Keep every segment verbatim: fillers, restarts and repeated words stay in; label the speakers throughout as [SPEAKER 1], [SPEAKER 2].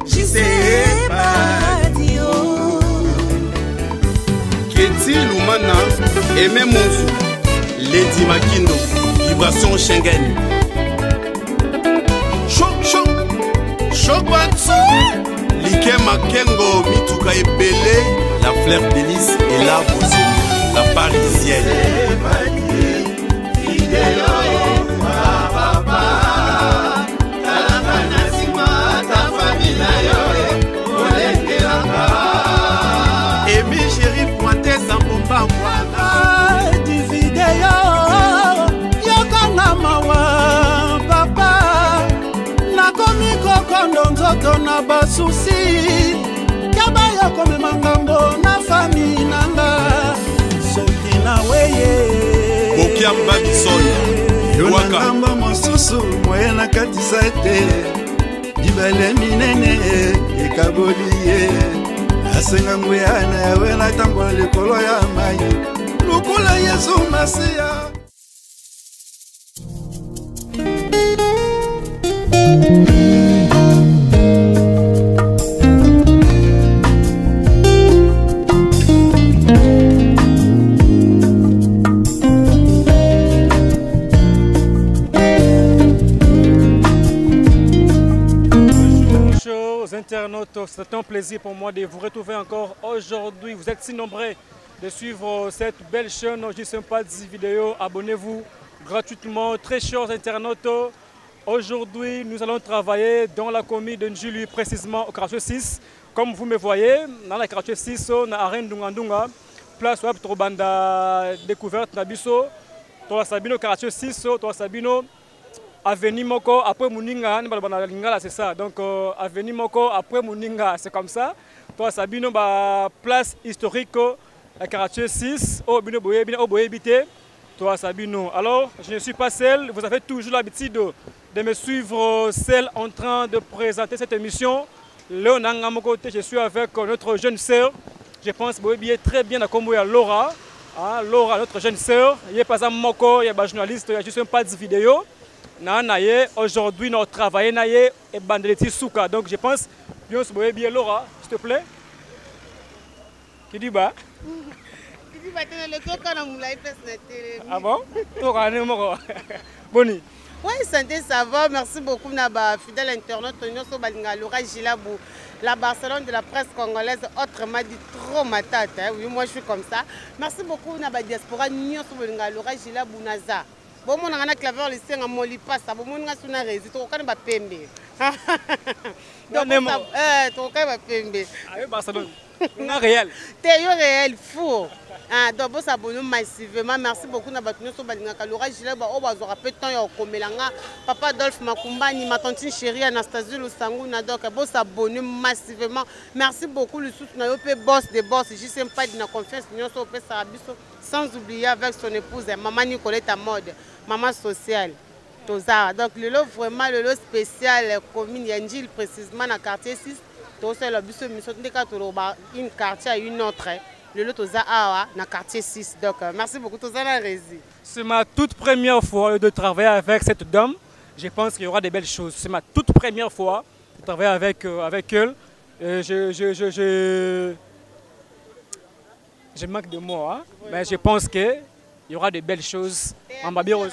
[SPEAKER 1] Jisé Badio Keti Lumana Aimé Monzou Lady Makindo Vibration Schengen Choc choc Choc Batsu Like Makengo Mituka Ebele La Fleur d'Hélice et la Bozou La Parisienne Emi chéri pointé sans pompa
[SPEAKER 2] du vidéo Yokanga mawa papa Nakomi kokondo nzoto na basusi Yaba yokome mangambo na fami nanga Soki na weye
[SPEAKER 1] Bokiamba Bisson
[SPEAKER 2] Yona namba mosusu moye na katisa te Dibale minene ekaboliye Asenga nguyana yawe na tambola likolo ya mai Lukula Yesu Masiya
[SPEAKER 3] Internautes, c'est un plaisir pour moi de vous retrouver encore aujourd'hui. Vous êtes si nombreux de suivre cette belle chaîne J Sympathie vidéo. Abonnez-vous gratuitement. Très chers internautes, aujourd'hui nous allons travailler dans la commune de Njili, précisément au quartier six. Comme vous me voyez, dans la quartier six, on a Arène Dungandunga, place web Trobanda découverte Nabiso, Tola Sabino quartier six, Tola Sabino. Avenue Moko après Mouninga, c'est ça. Donc euh, Avenue Moko après Mouninga, c'est comme ça. Toi Sabino, bah, place historique, la quartier six, au Bino Boye, au Boye Bité. Toi Sabino. Alors, je ne suis pas seul. Vous avez toujours l'habitude de me suivre, celle en train de présenter cette émission. Léonanga Mokote, je suis avec notre jeune sœur. Je pense que est très bien à Komouya Laura. Hein, Laura, notre jeune sœur. Il n'y a pas un Moko, il y a un journaliste, il y a juste un pas de vidéo. Aujourd'hui, notre travail est Bandeleti Souka. Donc je pense, bien bien Laura, s'il te plaît. Qui dit bah? Ah bon? Boni.
[SPEAKER 4] Oui, santé, ça va. Merci beaucoup, Naba, fidèle internaute. La Barcelone de la presse congolaise, autrement dit trop ma tête. Oui, moi je suis comme ça. Merci beaucoup, Naba Diaspora, Nyon Sobolinga, Laura Gila Bounaza. Bon, mon a claveur le sien à Molipas, ça bon, mon a son arrêt, tu as pas pembe. Donc, tu as pas pembe.
[SPEAKER 3] Ah, Barcelone. Non réel.
[SPEAKER 4] T'es réel, fou. Ah, donc, ça abonne massivement. Merci beaucoup, Nabatouno Sobalinga, Laura Gila, au bazar, à peu de temps, il y a Komelanga, Papa Adolphe Makumbani, ma tante chérie Anastasie Lusangou, Nadok, bon, ça abonne massivement. Merci beaucoup, le soutien, boss des boss, je sais pas de la confiance, nous sommes au Sarabiso, sans oublier avec son épouse, Maman Nicolette à mode. Maman sociale, Toza. Donc le lot vraiment le lot spécial commune Yangil précisément dans le quartier six. Toza le bus mission de une quartier à une autre. Le lot Toza Awa dans le quartier six. Donc merci beaucoup Toza la rési.
[SPEAKER 3] C'est ma toute première fois de travailler avec cette dame. Je pense qu'il y aura des belles choses. C'est ma toute première fois de travailler avec euh, avec elle. Euh, je, je, je, je je manque de mots, hein? Oui, mais bon. Je pense que il y aura de belles choses en Babiro.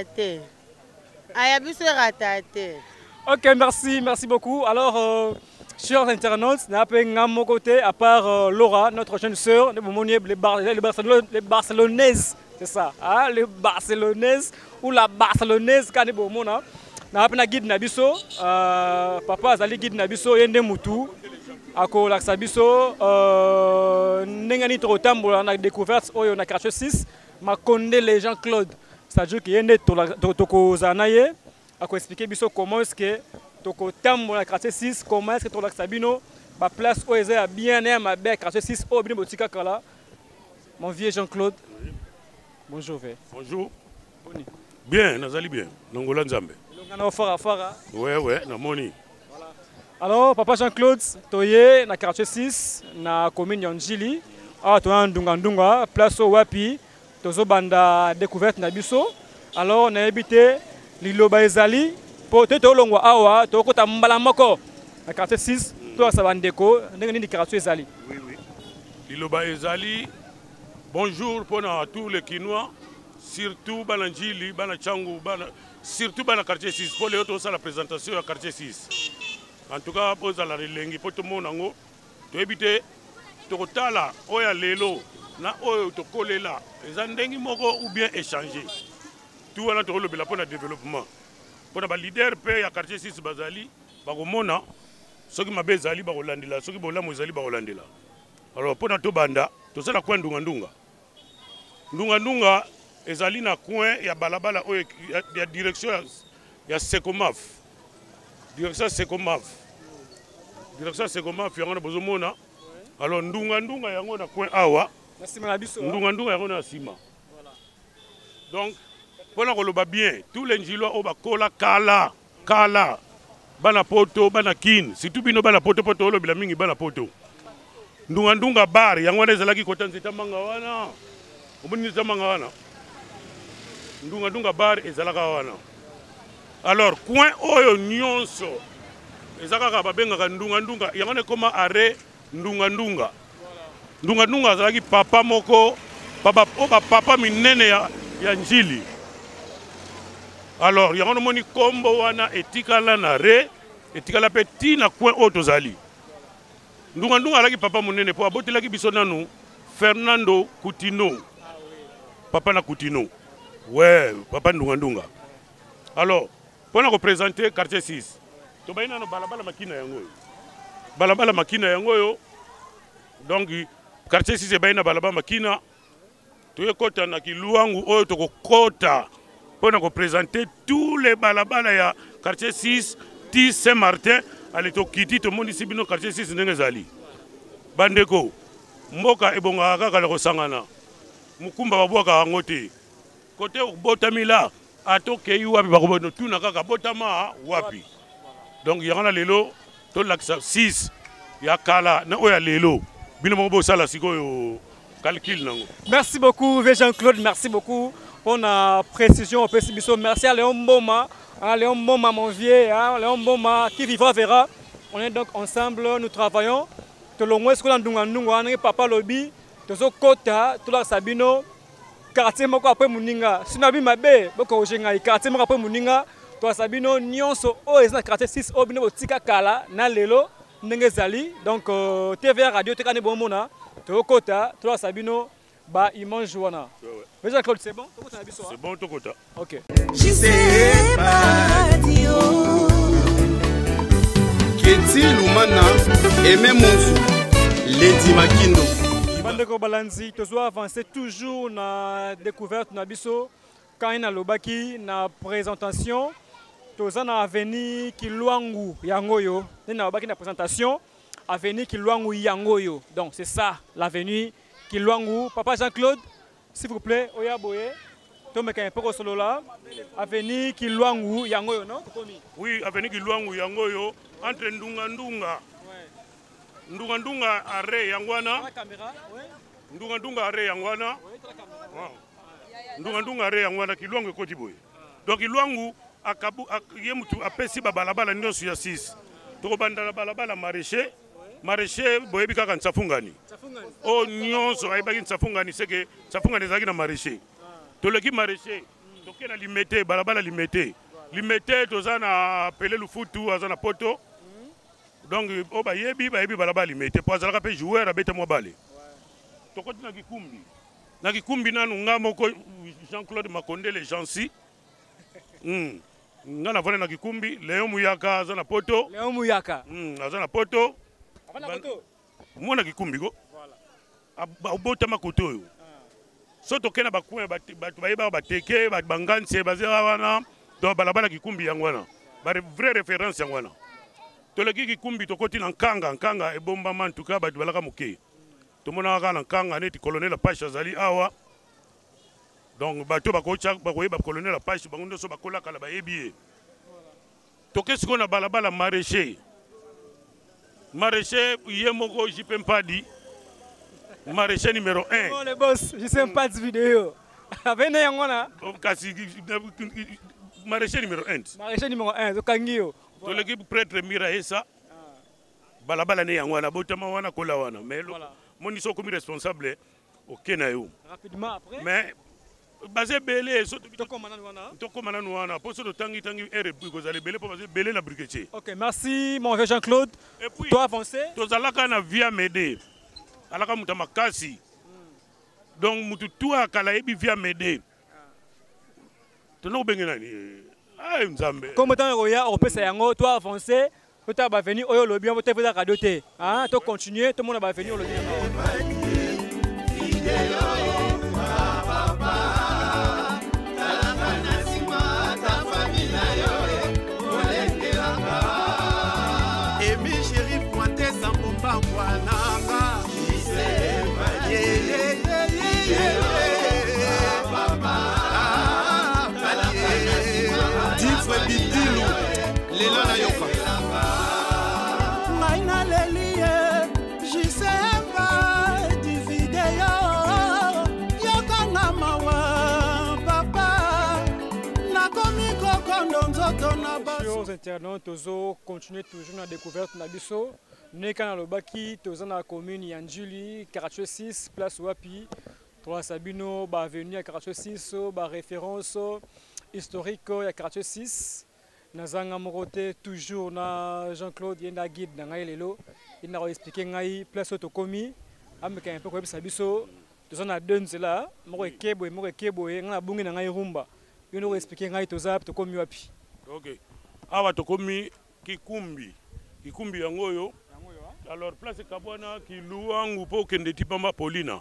[SPEAKER 3] Ok, merci, merci beaucoup. Alors, euh, chers internautes, mon côté, à part euh, Laura, notre jeune sœur, les, Bar les, Barcelone les Barcelonaises, c'est ça, hein? Les Barcelonaises ou la Barcelonaise, quand on est bon, na guide Nabiso, papa Azali guide Nabiso, yende mutu. Ako laksa biso euh nengani trotambola na découverte oyo na quartier six Makonde les gens Claude, c'est-à-dire qu'il y a né toko zanaye ako expliquer biso comment est-ce que toko tambola na quartier six, comment est-ce que to laksa bino ba place oyo eza bien né ma bec quartier six o bino botika kala. Mon vieux Jean-Claude. Bonjourvé.
[SPEAKER 5] Bonjour. Boni. Bien, nazali bien. Nangola Nzambe.
[SPEAKER 3] Longana fara fara.
[SPEAKER 5] Ouais ouais, na moni.
[SPEAKER 3] Alors, papa Jean-Claude, toye na quartier six, na commune Njili, ah toya ndunga ndunga, place au wapi, tozo banda découverte na biso. Alors, on a habité liloba ezali, pour te to longwa awa, to kota mbala moko na quartier six, toi ça va ndeko ndenge nini déclaration ezali.
[SPEAKER 5] Oui oui. Liloba ezali bonjour pour tous les Kinois, surtout bana Njili, bana Changu, bana surtout bana quartier six pour les autres ça la présentation à quartier six. En tout cas pour la relengi pour tout le monde ngo to éviter to kotala oya lelo na oyo to kolela ezandengi moko ou bien échanger. Tout wana to lobela pour le développement. Pour ba leader pe ya quartier six bazali ba komona soki mabe ezali ba kolandela soki bolamu ezali ba kolandela. Alors pour to banda to sala kwa ndunga ndunga. Ndunga ndunga ezali na coin ya balabala oyo ya direction ya Secomaf. Direction Secomaf. Direction Secomaf yango na bozomona. Alors ndunga ndunga yango na coin awa.
[SPEAKER 3] Na sima na biso.
[SPEAKER 5] Ndunga ndunga yango na sima. Voilà. Donc pour na koloba bien, tous les Njilois au bakola kala kala bana poto bana kin, surtout bino bana poto poto lo bila mingi bana poto. Ndunga ndunga bar yango na ezalaki kota nzeta manga wana. Omoni nzeta manga wana. Ndunga ndunga bar ezalaka wana. Alors coin oyo nyonso ezaka babengaka ndunga ndunga yango ne koma arrêt ndunga ndunga. Ndunga ndunga azalaki papa moko papa oba papa minene ya ya Njili. Alors yango no moni kombo wana etikala na re etikala petit na coin auto zali. Ndunga ndunga alaki papa munene po abotelaki biso nanu Fernando Coutinho. Papa na Coutinho. Ouais, papa ndunga ndunga. Alors, pour nous présenter quartier six. To bayina no balabala makina yango. Balabala makina yango yo. Donc quartier six e bayina balabala makina. To yekota na kiluangu oyo to kokota. Pour nous présenter tous les balabala ya quartier six, T Saint-Martin, allez to kiti to monde ici bino quartier six ndenge zali. Bandeko, mboka ebonga kaka le kosangana. Mukumba babwaka ngote. Côté botamila atoke wapi bakobono tuna kaka botama wapi. Donc yangana lelo to laksa six ya kala na oya lelo. Bino mo bo sala sikoyo calcul nango.
[SPEAKER 3] Merci beaucoup Jean-Claude, merci beaucoup. Pour la précision, merci à Léon Mboma, à Léon Mboma mon vieux, à Léon Mboma qui vivra verra. On est donc ensemble, nous travaillons. Tout le monde, ce qu'on a dit, papa lobby, tout ce kota, tout la Sabino, quartier moko après Muninga. Si nous avons mabé, beaucoup de gens, quartier moko après Muninga, tout Sabino, nyonso, oh, et c'est quartier six, oh, bino tika kala, na lelo, nengezali. Donc T V A radio, te kane bon mona, tout kota, tout la Sabino. Bah, il mange Joana. Mais Jean-Claude, c'est bon?
[SPEAKER 5] C'est bon, tout côté.
[SPEAKER 3] Ok.
[SPEAKER 1] Keti Lumana, Aimé Monzou, Lady Makindo.
[SPEAKER 3] Bandeko Balanzi, tu dois avancer toujours na découverte na biso. Quand il y a l'obaki, na présentation, tu as avenue Kiluangu Yangoyo. Il y a l'obaki na présentation, avenue Kiluangu Yangoyo. Donc c'est ça, l'avenue. Kiluangu, papa Jean-Claude, s'il vous plaît, Oya Boye, Tomé Kampoko solo là, avenue Kiluangu Yangoyo, non?
[SPEAKER 5] Oui, avenue Kiluangu Yangoyo, entre Ndunga Ndunga. Ndunga Ndunga arrêt Yangwana. Ndunga Ndunga arrêt Yangwana. Ndunga Ndunga arrêt Yangwana Kiluangu Koti Boye. Donc Kiluangu akabu yemutu apesi ba balabala nyonso ya six. Toko banda balabala maraîcher. Maraîcher boyebi kaka nsafungani. Oh nyonso ayebaki nsafungani seke nsafungani ezalaki na maraîcher. Toleki maraîcher toke na limete balabala limete. Limete toza na pele lufutu aza na poto. Donc o bayebi bayebi balabala limete po azalaka pe joueur abete mo bale. Tokoti na Kikumbi. Na Kikumbi nanu nga moko Jean-Claude Makondele Jansi. Hmm. Nga na vona na Kikumbi Léon Muyaka aza na poto.
[SPEAKER 3] Léon Muyaka.
[SPEAKER 5] Hmm, aza na poto. Mwana Kikumbi go. Voilà. Abota makoto yo. Soto kena bakwe batu bayeba bateke banganse bazera wana do balabala Kikumbi yangwana. Ba vraie référence yangwana. To le Kikumbi to koti na nkanga nkanga ebomba mantuka batu balaka muke. To mona ka na nkanga neti colonel Pacha zali awa. Donc bato bakocha bakoyeba colonel Pacha bangondo so bakola kala bayebi. To kesko na balabala maraîcher. Maraîcher, Yemoko, J P M Padi. Maraîcher numéro un.
[SPEAKER 3] Oh, le boss, je sais pas de vidéo. Venez, Yangona.
[SPEAKER 5] Maraîcher numéro un.
[SPEAKER 3] Maraîcher numéro un, de Kangio.
[SPEAKER 5] L'équipe prêtre Mira Essa. balabala ne yango wana botama wana kola wana mais moni so comme responsable OK na yo
[SPEAKER 3] rapidement après
[SPEAKER 5] mais basé belé so
[SPEAKER 3] to komana wana
[SPEAKER 5] to komana wana po so tangi tangi ere bu ko zali belé po basé belé na briquetier.
[SPEAKER 3] OK, merci mon vieux Jean-Claude.
[SPEAKER 5] Et puis
[SPEAKER 3] toi avancer
[SPEAKER 5] to zalaka na via m'aider alaka muta makasi donc mutu toi kala ebi via m'aider to no bengena ni ay nzambe
[SPEAKER 3] comme tant roya on peut ça yango toi avancer peut ba venir oyo lobi on peut faire radio té hein to continuer tout le monde va venir lobi Chers internautes, tozo continuer toujours la découverte na biso. Né kana lobaki toza na commune Yanjuli, quartier six, place Wapi. Trois Sabino ba avenue à quartier six, ba référence historique à quartier six. Nazanga morote toujours na Jean-Claude yenda guide na ngai lelo. Il n'a expliqué ngai place otokomi. Ameka un peu ko bisa biso. Toza na deux nzela, moko ekebo moko ekebo ngana bungi na ngai rumba. Il nous expliqué ngai toza tokomi Wapi.
[SPEAKER 5] OK. Awa tokomi Kikumbi. Kikumbi yango yo. Alors place Kabwana ki luangu po kende tipamba Paulina.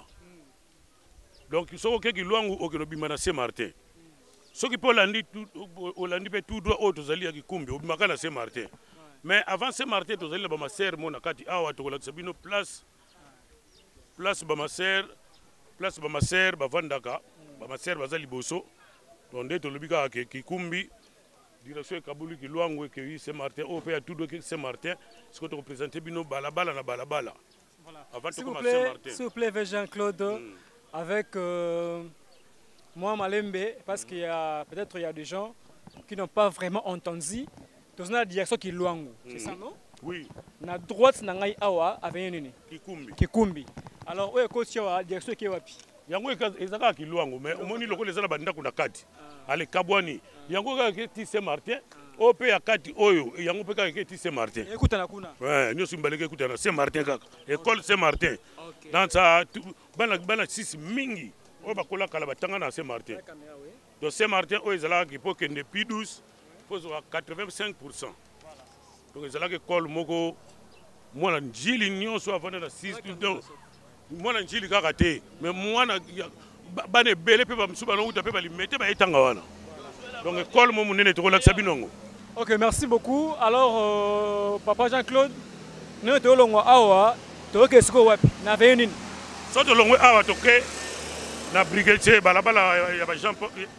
[SPEAKER 5] Donc so ke ki luangu o ke bimana Saint-Martin. So ki po landi tout olandi pe tout droit auto zali ya Kikumbi obimaka na Saint-Martin. Mais avant Saint-Martin to zali ba ma sœur mona kati awa to kolakisa bino place place ba ma sœur place ba ma sœur ba vandaka ba ma sœur bazali boso. Donc to lobika ke Kikumbi direction Kabulu qui loin que Saint-Martin au fait tout que Saint-Martin ce que tu représentes bino balabala na balabala
[SPEAKER 3] voilà
[SPEAKER 5] avant
[SPEAKER 3] de
[SPEAKER 5] commencer Saint-Martin
[SPEAKER 3] s'il vous plaît Jean-Claude mm. avec euh, moi Malembe parce mm. qu'il y a peut-être il y a des gens qui n'ont pas vraiment entendu dans la direction qui loin mm. c'est ça non
[SPEAKER 5] oui
[SPEAKER 3] na droite na ngai awa avec nini
[SPEAKER 5] Kikumbi
[SPEAKER 3] Kikumbi alors oyo ko tia direction qui wapi
[SPEAKER 5] yango ezaka ki loin mais omoni lokole ezala banda kuna kati ale Kabwani yango ka ke Saint-Martin o pe akati oyo yango pe ka ke Saint-Martin
[SPEAKER 3] écoute na kuna
[SPEAKER 5] ouais nyo simbaleke écoute na Saint-Martin kaka école Saint-Martin dans ça bana bana six mingi o bakola kala batanga na Saint-Martin donc Saint-Martin o ezala ki po kende P douze faut à quatre-vingt-cinq pour cent donc ezala ke école moko mwana njili nyonso avant na six donc mwana njili kaka te mais mwana bane belé pe ba msuba no uta pe ba limete ba etanga wana donc école mo munene to kolakisa binongo.
[SPEAKER 3] OK, merci beaucoup. Alors euh, papa Jean-Claude nous to longwa awa to ke siko wapi na venine
[SPEAKER 5] so to longwa awa to ke na brigadier balabala ya ba Jean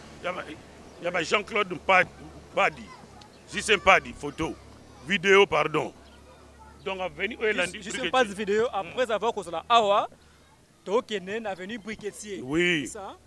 [SPEAKER 5] ya ba Jean-Claude Padi J Padi photo vidéo pardon donc a venu Elandi
[SPEAKER 3] J pas de vidéo après avoir causé la awa Tokenen avenue Briquetier.
[SPEAKER 5] Oui. C'est ça?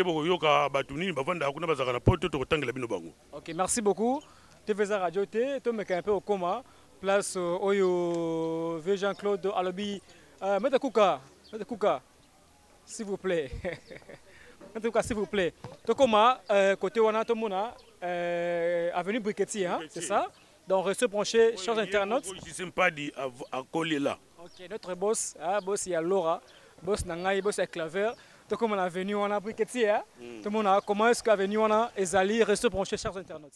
[SPEAKER 3] OK, merci beaucoup. T V Radio T, tu me un peu au coma. Place Oyo V Jean-Claude Alobi. Mettez Kouka, mettez Kouka. S'il vous plaît. Mettez Kouka s'il vous plaît. Tu coma côté Wana Tomona avenue Briquetier, hein, c'est ça? Donc restez branchés, chers internautes.
[SPEAKER 5] Je ne sais pas dit à coller là.
[SPEAKER 3] OK, notre boss, ah boss il y a Laura. Boss Nangai, boss avec Claver. Donc, comme on a venu, on a briquetier. Hein? Mm. Tout le monde a comment est-ce qu'a venu, on a Ezali, restez branchés, chers internautes.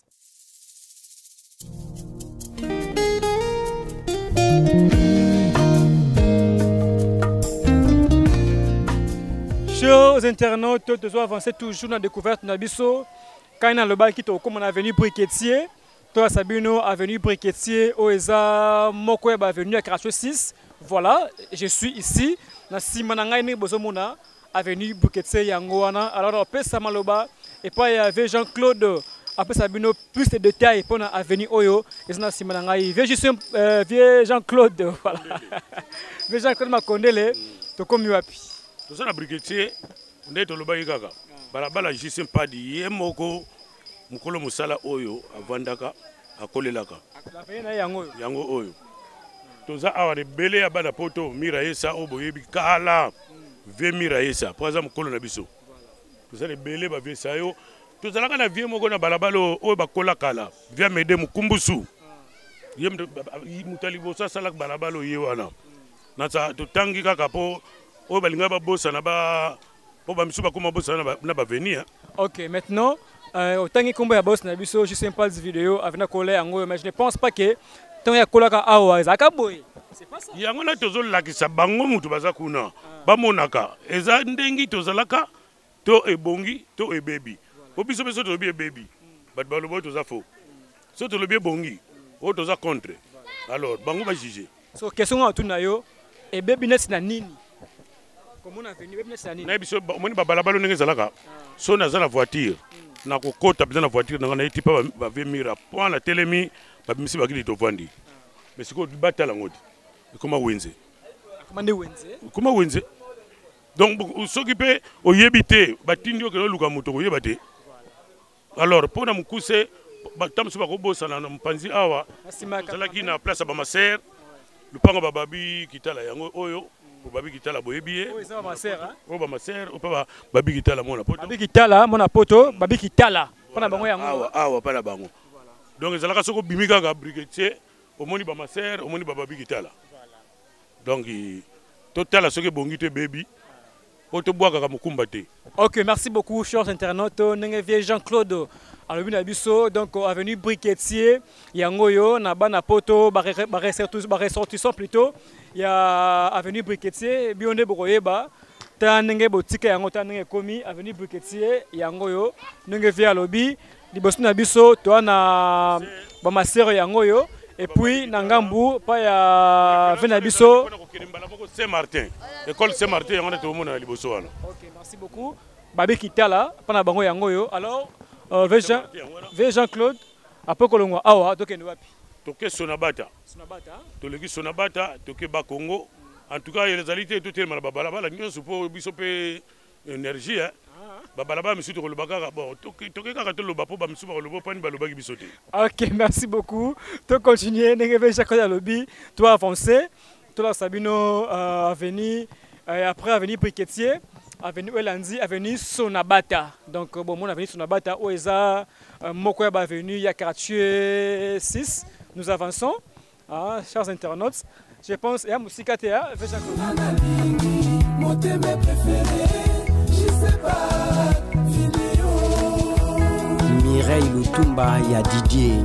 [SPEAKER 3] Chers internautes, nous devons avancer toujours dans la découverte de Nabiso. Quand on a le bal qui est comme on a venu briquetier, toi Sabino a venu briquetier, Oeza Mokweb a venu à quartier six. Voilà, je suis ici. Na Simanangai Bozomona, avenue Buketse Yangoana. Alors, après Samaloba, et puis il y avait Jean-Claude, après Sabino, plus de détails pour l'avenue Oyo. Et c'est Simanangai. Vieux Jean-Claude, voilà. Vieux Jean-Claude Makondele, tu comme Yuapi.
[SPEAKER 5] Tout ça, la brigadier, on est au Lobaïgaga. Balabala, je ne sais pas dit, Yemoko, Mukolo Musala Oyo, à Vandaka, à Kolelaka.
[SPEAKER 3] Yango
[SPEAKER 5] Oyo. toza awa rebele ya bana poto mira yesa oboyebi kala ve mira yesa po aza mokolo na biso toza rebele ba vesa yo tozalaka na vie moko na balabala oyo bakola kala via mede mukumbusu ye mutali bosa sala balabala ye wana na sa totangi kaka po oyo balinga ba bosa na ba po ba misu bakoma bosa na ba venir.
[SPEAKER 3] OK, maintenant euh autant que combo ya boss na biso je sais pas de vidéo avec coller yango mais je ne pense pas que tant ya kolaka awa ezaka boy. C'est pas ça.
[SPEAKER 5] Yango na tozo lakisa bango mutu baza kuna ba monaka eza ndengi tozalaka to ebongi to ebebi. Au biso biso to bien baby. But balobo toza faux. So to le bien bongi. O toza contre. Alors bango ba juger.
[SPEAKER 3] So question à tout na yo e baby net na nini? Comment on a venu baby net na nini?
[SPEAKER 5] Na biso moni ba balabalo ndenge zalaka. So na za la voiture. Na ko kota biso na voiture na na tipa ba vemira. Point la telemi ba misi ba kili to vandi. Mais siko batala ngoti. Comment wenze?
[SPEAKER 3] Comment ne wenze?
[SPEAKER 5] Comment wenze? Donc s'occuper au yebité batindi o kelo luka moto ko yebate. Alors pour na mukuse batam so ba ko bosa na mpanzi awa. Zalaki na place ba maser. Lupango ba babi kitala yango oyo. Ko babi kitala boyebiye.
[SPEAKER 3] O eza ba maser hein?
[SPEAKER 5] O ba maser o pa ba babi kitala mona poto.
[SPEAKER 3] Babi kitala mona poto babi kitala. Pana bango yango.
[SPEAKER 5] Awa awa pana bango. Donc zalaka soko bimika ka brigadier au moni ba maser au moni ba babi kitala. Donc total ce que bongi te baby.
[SPEAKER 3] Ok, merci beaucoup, chers internautes. Nous vieux Jean-Claude à l'Abisso, donc avenue Briquetier, Yangoyo, Nabana Poto, ressortissant plutôt. Il y a avenue Briquetier, Bionde Boroyeba, Tanenge Boutique, Yango Tanenge Komi, avenue Briquetier, Yangoyo, nous vieux à l'Obi, Liboston Abisso, toi na Bamasero Yangoyo. Et puis, Nangambu, pas ya Venabiso.
[SPEAKER 5] Saint-Martin. École Saint-Martin, on est au monde à Liboso.
[SPEAKER 3] Ok, merci beaucoup. Babi Kitala, pendant Bango Yangoyo. Alors, Jean-Claude, après Kolongo, Awa, Toké Nouapi.
[SPEAKER 5] Toké Sonabata.
[SPEAKER 3] Sonabata.
[SPEAKER 5] Toké Sonabata, Toké Bakongo. En tout cas, les alités, tout est mal. Babalaba, la nuit, pour Bisopé énergie.
[SPEAKER 3] Ok, merci beaucoup. Tu continues, toi avancer, toi Sabino euh, avenue, euh, après avenue Briquetier, avenue Elandi, avenue Sonabata. Donc bon, mon avenue Sonabata, où est ça, Mokoyaba avenue, il y a quartier six. Nous avançons, ah, chers internautes. Je pense, et à Mousikatea,
[SPEAKER 6] Mireille Lutumba, il y a Didier.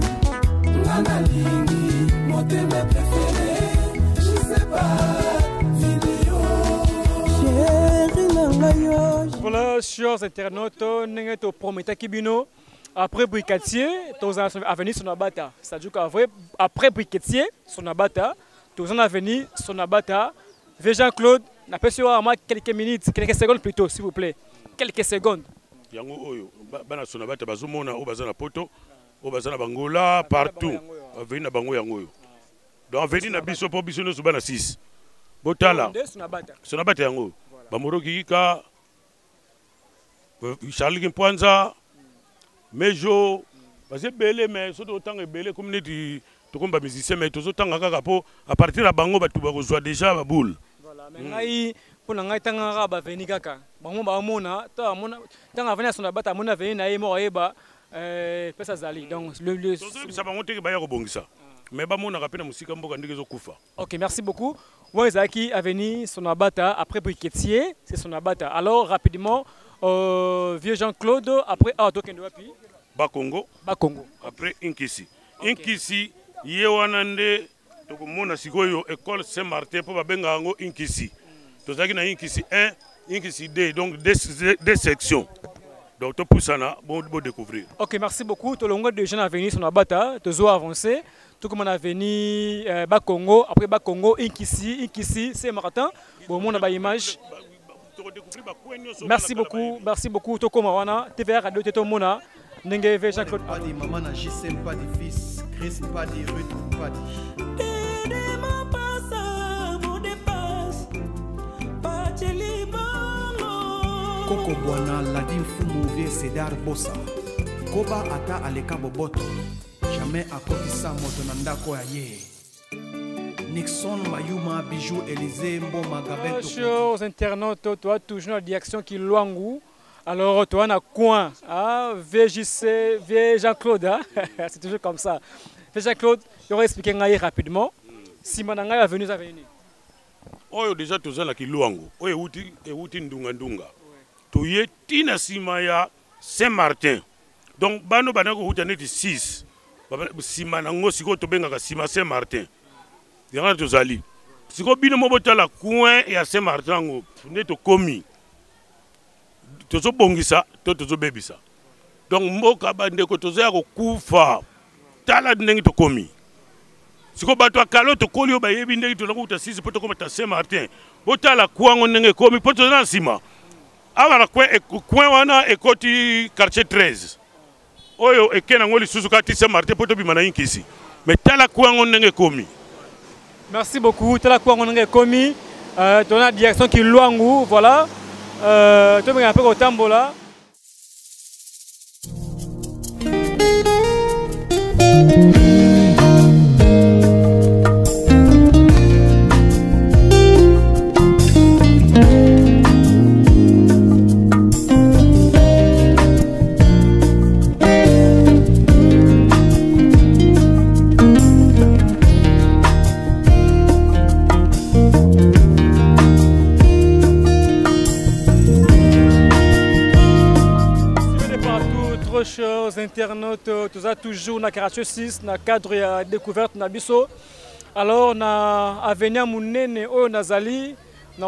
[SPEAKER 3] Voilà, chers internautes, nous sommes promettés Kibino. Après Briquetier, nous sommes avenue Sonabata. C'est-à-dire qu'après Briquetier, Sonabata, nous sommes avenue Sonabata. Jean-Claude, n'a pas sur quelques minutes, quelques secondes plutôt, s'il vous plaît. Quelques secondes.
[SPEAKER 5] Yango oyo bana Sonabata bazomona o bazana poto o bazana bangola partout aveni na bango yango oyo donc aveni na biso po biso no bana six botala Sonabata yango bamoroki ka Charles Kimpwanza Mejo parce belé mais surtout autant belé comme neti to komba musicien mais tozo tanga kaka po à partir de bango batu ba kozwa déjà ba boule
[SPEAKER 3] voilà mais ngai pour ngai tanga ba veni kaka bango ba mona ta mona tanga veni Sonabata mona veni na yemo yeba euh pesa zali donc le le
[SPEAKER 5] ça bango te ba ya ko bongisa mais ba mona kapena musika mboka ndike zo kufa.
[SPEAKER 3] OK, merci beaucoup. Wazaki avenue Sonabata après Briquetier, c'est Sonabata. Alors rapidement euh, vieux Jean-Claude après ah Tokendo wapi?
[SPEAKER 5] Bakongo.
[SPEAKER 3] Bakongo.
[SPEAKER 5] Après Inkisi. Okay. Inkisi yewanande tokomona sikoyo école Saint-Martin pour babenga ngo Inkisi. Tozaki na Inkisi un, Inkisi deux, donc deux, deux sections. Donc tout ça na bon bon découvrir.
[SPEAKER 3] OK, merci beaucoup. Tout le monde de jeunes avenue Sonabata, toujours avancer. Tout comme on a venu euh, Bakongo, après Bakongo, Inkisi, Inkisi, c'est Martin. Bon, on a ba image. Merci beaucoup, merci beaucoup. Tout comme on a T V R Radio Teto Mona. N'engage V Jean-Claude.
[SPEAKER 2] Pas dit maman na J C M, pas dit fils, Chris, pas dit Ruth, pas dit. Koko Bwana, Ladim Fumouvier, Cédar Bossa. Koba Ata Aleka Boboto. Jamais à Kotissa Motonanda Koyaye.
[SPEAKER 6] Nixon Mayuma Bijou Élysée Mboma Gabel.
[SPEAKER 3] Chers internautes, toi toujours la direction qui Luangu. Alors toi on a coin, hein? V J C, V Jean-Claude, hein? C'est toujours comme ça. V Jean-Claude, il aurait expliqué rapidement. Si Mananga est venu, ça va venir.
[SPEAKER 5] Oyo déjà tous là qui Luangu. Oyo uti e uti ndunga ndunga. Tuye tina simaya Saint-Martin. Donc bano banako utaneti six. Sima nango siko tobenga ka sima Saint-Martin. Yanga tozali. Siko bino mobota la coin et à Saint-Martin ngo neto komi. Tozo bongisa, to tozo bebisa. Donc mboka bande ko tozo ya ko kufa. Tala ndenge to komi. Siko bato akalo to kolio ba yebi ndenge to nakuta six poto ko ta Saint-Martin. Bota la kuango ndenge komi poto na sima. Awa na coin coin wana ekoti quartier treize. Oyo ekena ngoli Suzuka Saint-Martin poto bimana inkisi. Mais tala kuango ndenge komi.
[SPEAKER 3] Merci beaucoup. Tala kuango ndenge komi. Euh ton la direction qui Luangu, voilà. Euh tu me un peu au tambola. Chers internautes, tous a toujours na quartier six na cadre ya découverte na biso. Alors na avenir munene oyo nazali na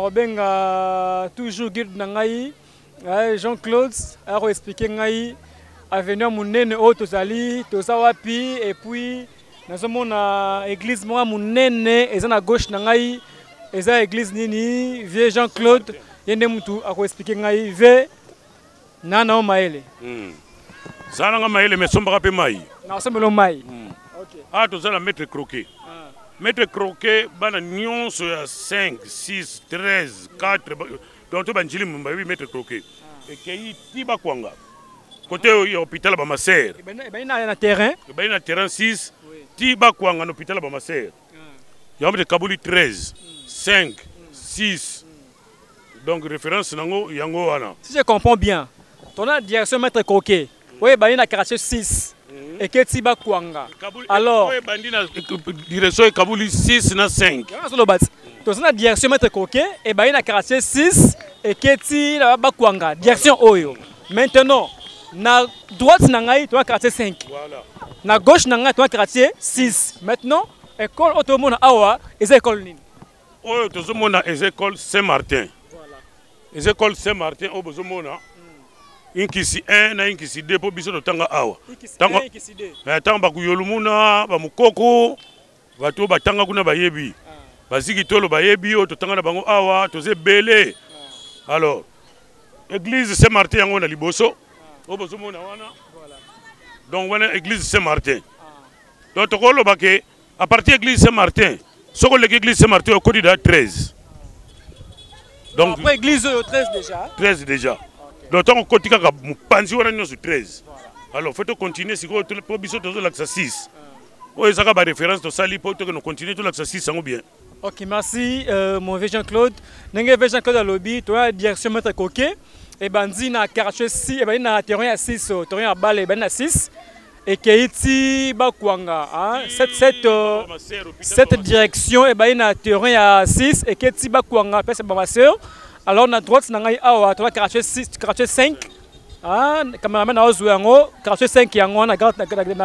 [SPEAKER 3] obenga toujours guide na ngai Jean-Claude a expliqué ngai avenir munene oyo tozali toza wapi et puis nazomona église mo munene eza na gauche na ngai eza église nini vieux Jean-Claude yende mutu a expliqué ngai ve nana o maele.
[SPEAKER 5] Mm. Zalanga maele me somba pe mai.
[SPEAKER 3] Na somba mai.
[SPEAKER 5] OK. Ah to zala maître croquet. Ah. Maître croquet bana nyonso ya cinq, six, treize, quatre donc to banjili mumba bi maître croquet. Et kei tiba kwanga. Côté au hôpital ba Maser.
[SPEAKER 3] Ben ben na terrain.
[SPEAKER 5] Ben na terrain six, tiba kwanga hôpital ba Maser. Ya mbe Kabuli treize, cinq, six. Donc référence nango yango wana.
[SPEAKER 3] Si je comprends bien, ton direction maître croquet. Oui, bah il y a quartier six et que Tiba Kwanga. Alors,
[SPEAKER 5] oui, bah il y a direction Kabouli six na cinq.
[SPEAKER 3] Donc on a direction maître coquet et bah il y a quartier six et que Tiba Kwanga. Direction Oyo. Maintenant, na droite nangai toi quartier cinq. Voilà. Na gauche nangai toi quartier six. Maintenant, école automona awa et école nini.
[SPEAKER 5] Oyo tozomona école Saint-Martin. Voilà. Les écoles Saint-Martin au bozomona. Inkisi un na inkisi deux po biso tanga awa.
[SPEAKER 3] Tanga inkisi deux.
[SPEAKER 5] Eh tanga ba kuyolumuna ba mukoko bato batanga kuna bayebi. Baziki tolo bayebi o to tanga na bango awa toze belé. Alors église Saint-Martin yango na liboso. O bozomona wana. Voilà. Donc wana église Saint-Martin. Donc to kolo bake à partir église Saint-Martin, soko l'église Saint-Martin au candidat treize.
[SPEAKER 3] Donc après église treize déjà.
[SPEAKER 5] treize déjà. Donc, on continue à penser sur treize. Alors, il faut continuer si on peut biso to l'axe six. Oui, ça a référence de ça, il faut que nous continuions tout l'axe six, ça bien.
[SPEAKER 3] Ok, merci euh, mon vieux Jean-Claude. Nengue vieux Jean-Claude à lobby, toi direction maître coquet et bandi na quartier six et ben na terrain à six, terrain à balle et ben à six et Keiti Bakwanga, hein, cette cette euh, cette direction et ben na terrain à six et Keiti Bakwanga, c'est ma sœur. Alors, on a droite, on a quartier six, quartier cinq. Ah, cameraman a joué en quartier cinq, on a droite,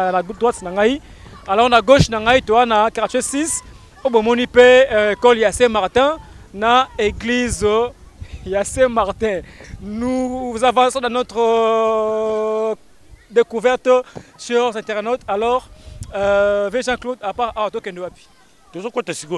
[SPEAKER 3] alors on a gauche, on a quartier six. Au bon moment, école Saint-Martin, na église Saint-Martin. Nous avançons dans notre euh, découverte sur internautes. Alors, euh, Jean-Claude, à part ah, toi, nous appuie.
[SPEAKER 5] Toujours quoi, t'as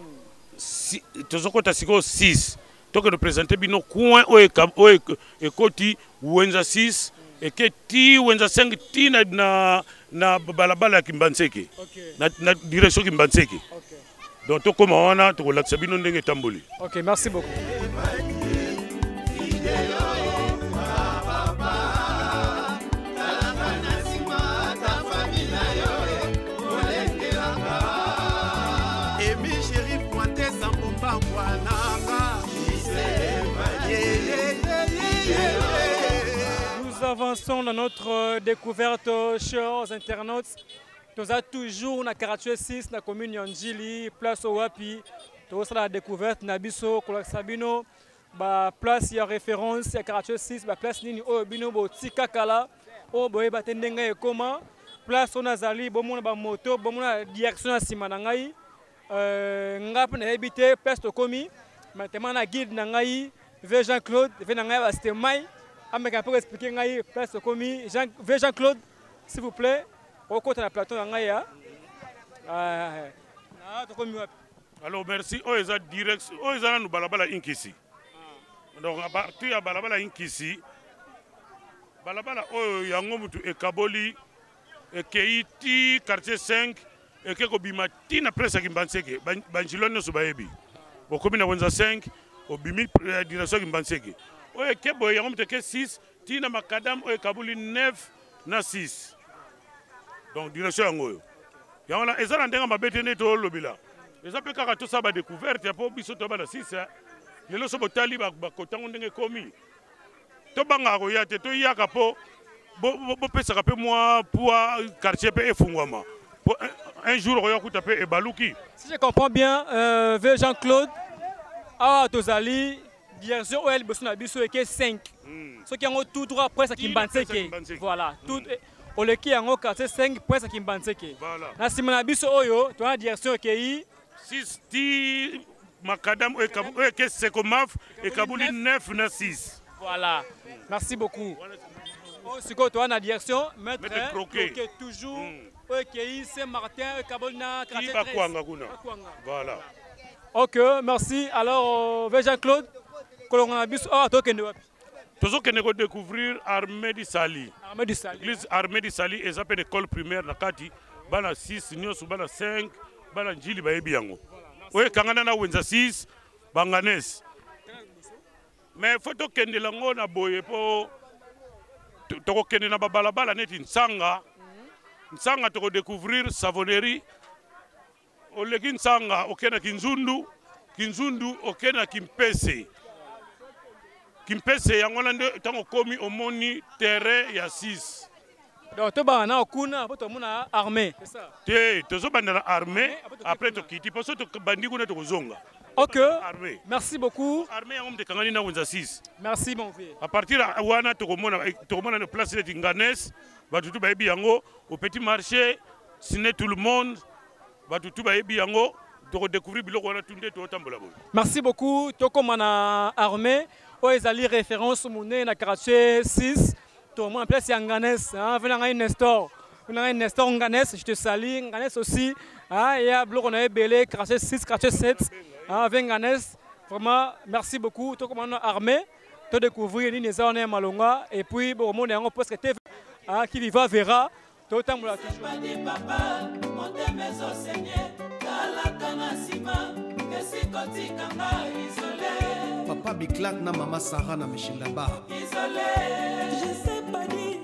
[SPEAKER 5] toujours quoi, t'as six. Donc nous présentons bino coin o ekoti wenza six et que ti wenza cinq ti na na na balabala kimbanseke na na direction kimbanseke. Donc to comme on to relaxa bino ndenge tamboli.
[SPEAKER 3] OK, merci beaucoup.
[SPEAKER 2] Emi
[SPEAKER 3] Nous avançons dans notre découverte, chers internautes. Nous avons toujours na quartier six, na commune Yonjili, place Owapi. Nous avons la découverte Nabiso, Kolak Sabino, ba place ya référence ya quartier six, ba place nini Obino, Botika Kala, Oboe Batendenga et comment, place Onazali, Bomona ba moto, Bomona direction à Simanangai, Ngap na habité, place Tokomi, maintenant na guide Nangai, V Jean-Claude, V Nangai, c'était Mai, avec un peu expliquer Ngai, place Tokomi, V Jean-Claude, s'il vous plaît. Au côté de la plateau,
[SPEAKER 5] alors merci. Oh, ils ont direct. Oh, ils ont nous balabala inkisi. Donc à partir de balabala inkisi, balabala oh yango mutu e Kaboli e Keiti quartier cinq e keko bimati na presse kimbanseke banjilone subaebi. Bokomi na wenza cinq au bimi direction kimbanseke. Oh e kebo yango mutu ke six tina makadam oh e Kaboli neuf na six. Donc direction yango yango la ezana ndenga mabetene to lobila eza pe kaka to sa ba découverte ya po biso to ba na six lelo so botali ba kotango ndenge komi to banga ko ya te to yaka po bo pesa ka pe moi pour quartier pe efungwama un jour ko yakuta pe e baluki.
[SPEAKER 3] Si je comprends bien, euh, V Jean-Claude a tozali direction O L bosuna biso eke cinq ce qui en tout droit presque kimbanseke voilà tout au leki yango quartier cinq presque kimbanseke na simana biso oyo to na direction ki
[SPEAKER 5] six ti makadam e Kabuli e Sekomaf et Kabuli neuf na six.
[SPEAKER 3] Voilà. Merci beaucoup. Oh siko to na direction maître Croquet toujours e ki Saint-Martin e Kabuli na quartier treize.
[SPEAKER 5] Voilà.
[SPEAKER 3] OK, merci. Alors V Jean-Claude kolonga biso ah to kende wapi?
[SPEAKER 5] Toujours que nous découvrir Armée du Sali.
[SPEAKER 3] Armée du Sali.
[SPEAKER 5] L'église Armée du Sali est appelée école primaire na kati bana six nyoso bana cinq bana njili ba ebiango. Oui, kangana na wenza six banganes. Mais photo kende lango na boye po to kende na babalabala neti nsanga. Nsanga to découvrir savonnerie. O leki nsanga okena kinzundu, kinzundu okena kimpese. Kimpese yangola nde tango komi omoni terrain ya six.
[SPEAKER 3] Donc to ba na okuna po to mona armée, c'est ça.
[SPEAKER 5] Te to zo banda na armée après to kiti parce to bandi kuna to kozonga.
[SPEAKER 3] OK. Merci beaucoup.
[SPEAKER 5] Armée yango mte kangani na wenza six.
[SPEAKER 3] Merci mon vieux.
[SPEAKER 5] À partir de wana to komona to komona na place de Tinganes, batutu ba ebi yango au petit marché, ciné tout le monde, batutu ba ebi yango to découvrir biloko wana tunde to tambola bo.
[SPEAKER 3] Merci beaucoup. To komana armée. Oh, ils allaient référence au monde na quartier six. Tout le monde en place Yanganes. Venant à Nestor. Venant à Nestor Nganes. Je te salue. Nganes aussi. Il y a bloc on a belé quartier six, quartier sept. Venganes. Vraiment, merci beaucoup. Tout le monde armé. Tout découvrir les gens en Malonga. Et puis, bon, mon est presque T V. Qui vivra verra. Tout le temps, on l'a toujours.
[SPEAKER 7] Papa Biclat na maman Sarah na Michel là-bas.
[SPEAKER 8] Je sais pas dit,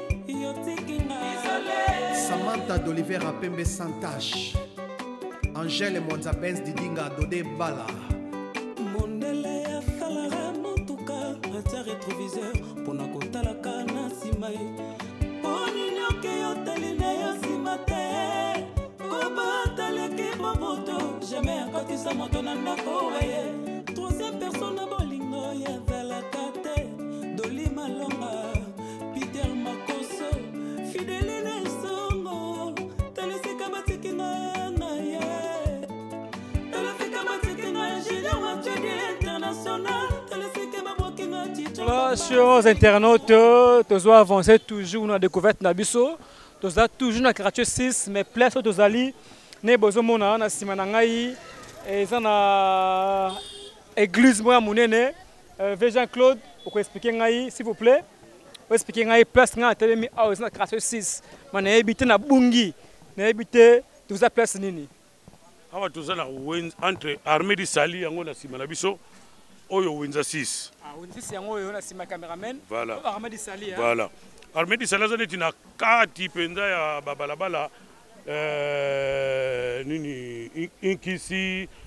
[SPEAKER 7] Samantha d'Oliver à Pembe sans tache. Angèle Mwanza Benz Didinga Dodé Bala.
[SPEAKER 8] Mondele ya falara motuka ata rétroviseur pona kotala kana simai. Poni nyoke yoteli na yosimate. Koba taleke boboto jamais akotisa moto na ndako waye. Troisième personne à Bolingo, il y avait la Kate, Doli Malonga, Peter Makoso, Fidèle Nelsongo, Telesika Batikina, Naye, Telesika Batikina, Julien Wachedi International, Telesika Babokina, Tito.
[SPEAKER 3] Voilà, chers internautes, nous avons avancé toujours dans la découverte Nabiso, nous avons toujours dans la quartier six, mais place où nous allons, nous avons na Simanangai, et ça na église moi monene V Jean-Claude pour expliquer ngai s'il vous plaît pour expliquer ngai place nga telemi a na quartier six mana habité na bungi na habité tous a place nini
[SPEAKER 5] awa tozana entre Armée du Sali yango na sima na biso oyo wenza six
[SPEAKER 3] ah wenza six yango oyo na sima cameraman
[SPEAKER 5] voilà
[SPEAKER 3] Armée du Sali hein
[SPEAKER 5] voilà Armée du Sali zane tina kati penza ya babalabala euh nini inkisi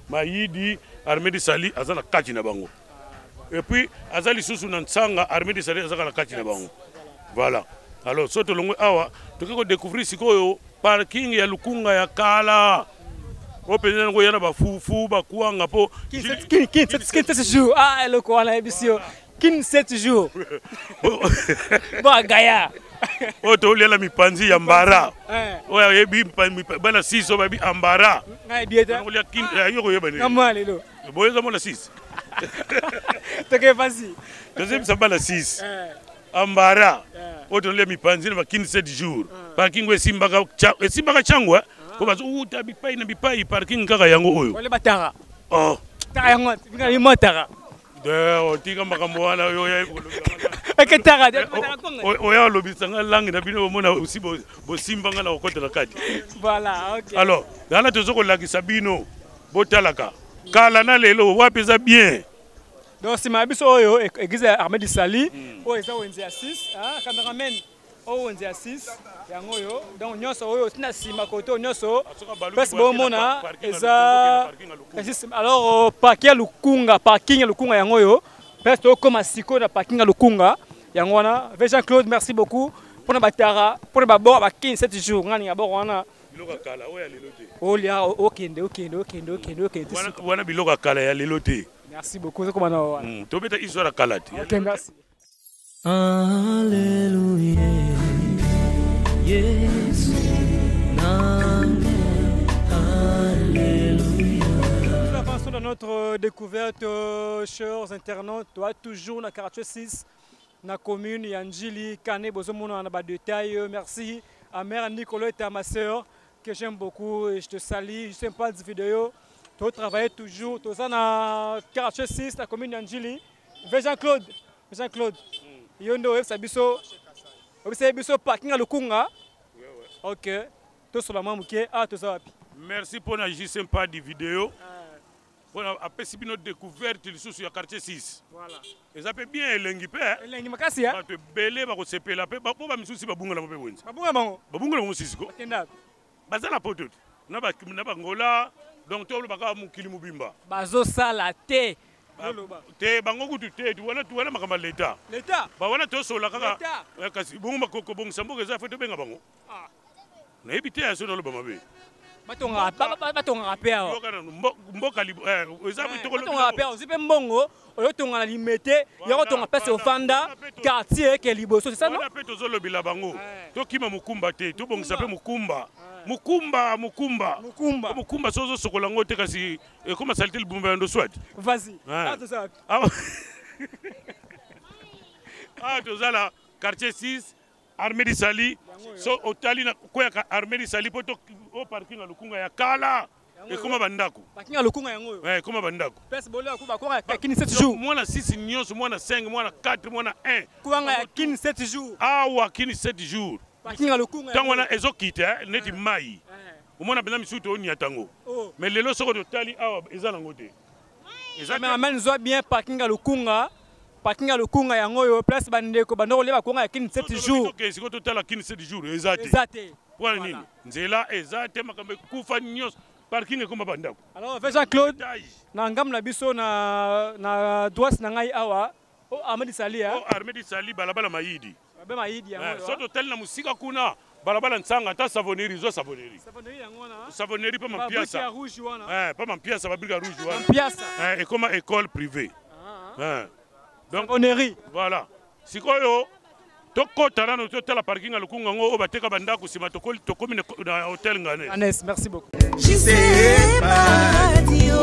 [SPEAKER 5] Mayidi armée de Sali azala kati na bango. Et puis azali susu na Ntsanga armée de Sali azala kati na bango. Voilà. Alors soto longo awa tokiko découvrir sikoyo parking ya Lukunga ya kala. Opération ngo yana ba fufu ba kuanga po.
[SPEAKER 3] Kin kin kin sept jours. Ah le ko na ebisio. Kin sept jours. Ba gaya.
[SPEAKER 5] O to lela mipanzi ya mbara. Oya yebi bana six o ba bi ambara.
[SPEAKER 3] Ngai bieta.
[SPEAKER 5] Ngo lia kin yo ko yeba ni.
[SPEAKER 3] Kamali lo.
[SPEAKER 5] Boyeza mona six.
[SPEAKER 3] Toke fasi.
[SPEAKER 5] Deuxième ça bana six. Ambara. O to lia mipanzi na kin sept jours. Parking we simbaka simbaka changwa. Ko bazo uta bipai na bipai parking kaka yango oyo.
[SPEAKER 3] Wale batara.
[SPEAKER 5] Oh.
[SPEAKER 3] Tara yango, binga imotara.
[SPEAKER 5] De o tika makambo wana yo ya
[SPEAKER 3] eketara de
[SPEAKER 5] o ya lobisanga langi na bino mona aussi bo simbanga na okota na kati.
[SPEAKER 3] Voilà, OK.
[SPEAKER 5] Alors, dans la tozoko lakisa bino botalaka. Kala na lelo wapeza bien.
[SPEAKER 3] Donc si ma biso oyo église Armée du Sali, o eza wenze ya six, ah cameraman o wenze ya six yango yo. Donc nyonso oyo tina sima koto nyonso. Parce bo mona eza alors parking Lukunga, parking Lukunga yango yo. Parce to comme siko na parking Lukunga yango wana. Jean-Claude, merci beaucoup pour na batara, pour na babor ba quinze sept jours ngani ya bor wana.
[SPEAKER 5] Biloka kala o ya lelote.
[SPEAKER 3] O lia okende okende okende okende okende.
[SPEAKER 5] Wana wana biloka kala ya lelote.
[SPEAKER 3] Merci beaucoup. C'est comment on
[SPEAKER 5] va. Tu peux histoire kalati.
[SPEAKER 3] OK, merci.
[SPEAKER 8] Alléluia. Yes. Alléluia.
[SPEAKER 3] Nous avançons dans notre découverte, chers internautes. Toi, toujours dans quartier six, dans la commune Yanjili, Kane, Bozomona, dans le détail. Merci à mère Nicolas et à ma soeur, que j'aime beaucoup. Et je te salue. Je sais pas de vidéo. Tu travailles toujours. Tu es dans quartier six, la commune Yanjili. Jean-Claude. Jean-Claude. Yondo, c'est biso. C'est biso parking à Lukunga. OK. Tout sur la main, ah, tout ça.
[SPEAKER 5] Merci pour la sympa de vidéo. Pour la notre découverte sur le quartier six.
[SPEAKER 3] Voilà.
[SPEAKER 5] Et ça peut bien elengi pe.
[SPEAKER 3] Elengi makasi ya.
[SPEAKER 5] Ba te belé ba ko sepela pe ba ba misusi ba bunga na pe wenza.
[SPEAKER 3] Ba bunga bango.
[SPEAKER 5] Ba bunga mo sisiko.
[SPEAKER 3] Tenda.
[SPEAKER 5] Bazala poto. Na ba na ba ngola donc to ba ka mukili mubimba.
[SPEAKER 3] Bazo sala te.
[SPEAKER 5] Te bango kutu te tu wana tu wana makamba leta.
[SPEAKER 3] Leta.
[SPEAKER 5] Ba wana to sola kaka. Kasi bunga koko bonga sambo za feto benga bango. Ah. Na ebité ya sono lo ba mabe.
[SPEAKER 3] Batonga batonga rapper.
[SPEAKER 5] Mboka libo eh ezabu tokolo.
[SPEAKER 3] Batonga rapper, zipe mbongo, oyo tonga na limete, yoko tonga pese ofanda, quartier ke liboso, c'est ça non?
[SPEAKER 5] On appelle tozolo bila bango. To kima mukumba te, to bongisa pe mukumba. Mukumba, mukumba.
[SPEAKER 3] Mukumba.
[SPEAKER 5] Mukumba sozo sokola ngote kasi e koma salite libumba ndo swat.
[SPEAKER 3] Vas-y. Ah to ça.
[SPEAKER 5] Ah to zala quartier six Armée du Sali. So otali na kwa Armée du Sali poto o parking Lukunga ya kala. E koma bandako.
[SPEAKER 3] Parking Lukunga yango yo.
[SPEAKER 5] Eh koma bandako.
[SPEAKER 3] Pese bolo kuba kwa kini sept jours.
[SPEAKER 5] Mwana six nyonso mwana cinq mwana quatre mwana un.
[SPEAKER 3] Kuanga ya kini sept jours.
[SPEAKER 5] Ah wa kini sept jours.
[SPEAKER 3] Parking Lukunga.
[SPEAKER 5] Tango na ezokite neti mai. Omona bena misuto oni atango. Mais lelo soko totali awa ezala ngote.
[SPEAKER 3] Ezala mais amène zo bien parking Lukunga. Parking Lukunga yango yo place bandeko bandoko leba konga ya kini sept jours.
[SPEAKER 5] OK, siko totala kini sept jours ezate.
[SPEAKER 3] Ezate.
[SPEAKER 5] Voilà nini? Nzela ezate makambe kufa nyos parking ekoma bandako.
[SPEAKER 3] Alors Jean-Claude na ngam na biso na na droite na ngai awa o Armée du Sali ha.
[SPEAKER 5] O Armée du Sali balabala mayidi.
[SPEAKER 3] Ba mayidi yango.
[SPEAKER 5] So total na musika kuna balabala Ntsanga ta savonnerie zo savonnerie.
[SPEAKER 3] Savonnerie yango na.
[SPEAKER 5] Savonnerie pa mampiasa.
[SPEAKER 3] Ba rouge wana.
[SPEAKER 5] Eh, pa mampiasa ba briga rouge wana.
[SPEAKER 3] Mampiasa.
[SPEAKER 5] Eh, ekoma école privée. Ah.
[SPEAKER 3] Donc savonnerie.
[SPEAKER 5] Voilà. Sikoyo tokota na to la parking à Lukunga ngo bateka bandako sima tokoli tokomi na hôtel ngane.
[SPEAKER 3] Anes, merci beaucoup.
[SPEAKER 2] Je sais pas Dio.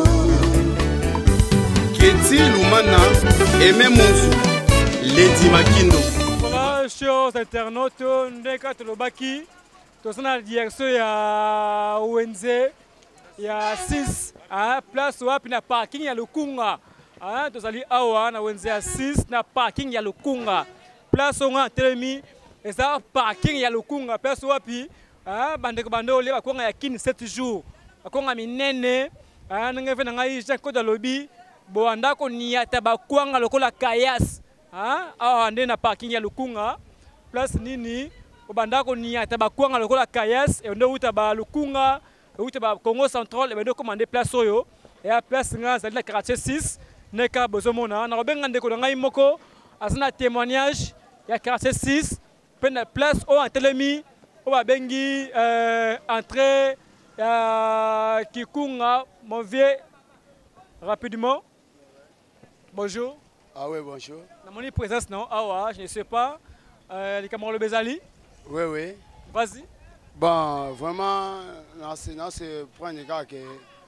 [SPEAKER 2] Keti Lumana Aimé Monsu Lady Makindo.
[SPEAKER 3] Voilà, chers internautes, ndeka tolobaki tozana direction ya Wenze ya six à place wapi na parking ya Lukunga. Ah, tozali awa na Wenze ya six na parking ya Lukunga. Place on a telemi et ça parking ya Lukunga place wapi ah bande ko bando le bakonga ya kini sept jours bakonga minene ah ngeve na ngai Jean-Claude Alobi bo andako ni atabakwanga lokola kayas ah ah ande na parking ya Lukunga place nini bo bandako ni atabakwanga lokola kayas e ndo uta ba Lukunga euti ba Congo Central et ba commander place oyo et à place nga zali na quartier six neka bozomona na robenga ndeko na ngai moko azana témoignage ya quartier six pena place o atelemi o ba bengi euh, entrée ya Kikunga mon vieux rapidement. Bonjour.
[SPEAKER 9] Ah oui, bonjour.
[SPEAKER 3] Na moni présence non awa, je ne sais pas euh, les camarades Bezali.
[SPEAKER 9] Oui oui.
[SPEAKER 3] Vas-y.
[SPEAKER 9] Bon, vraiment c'est prendre gars que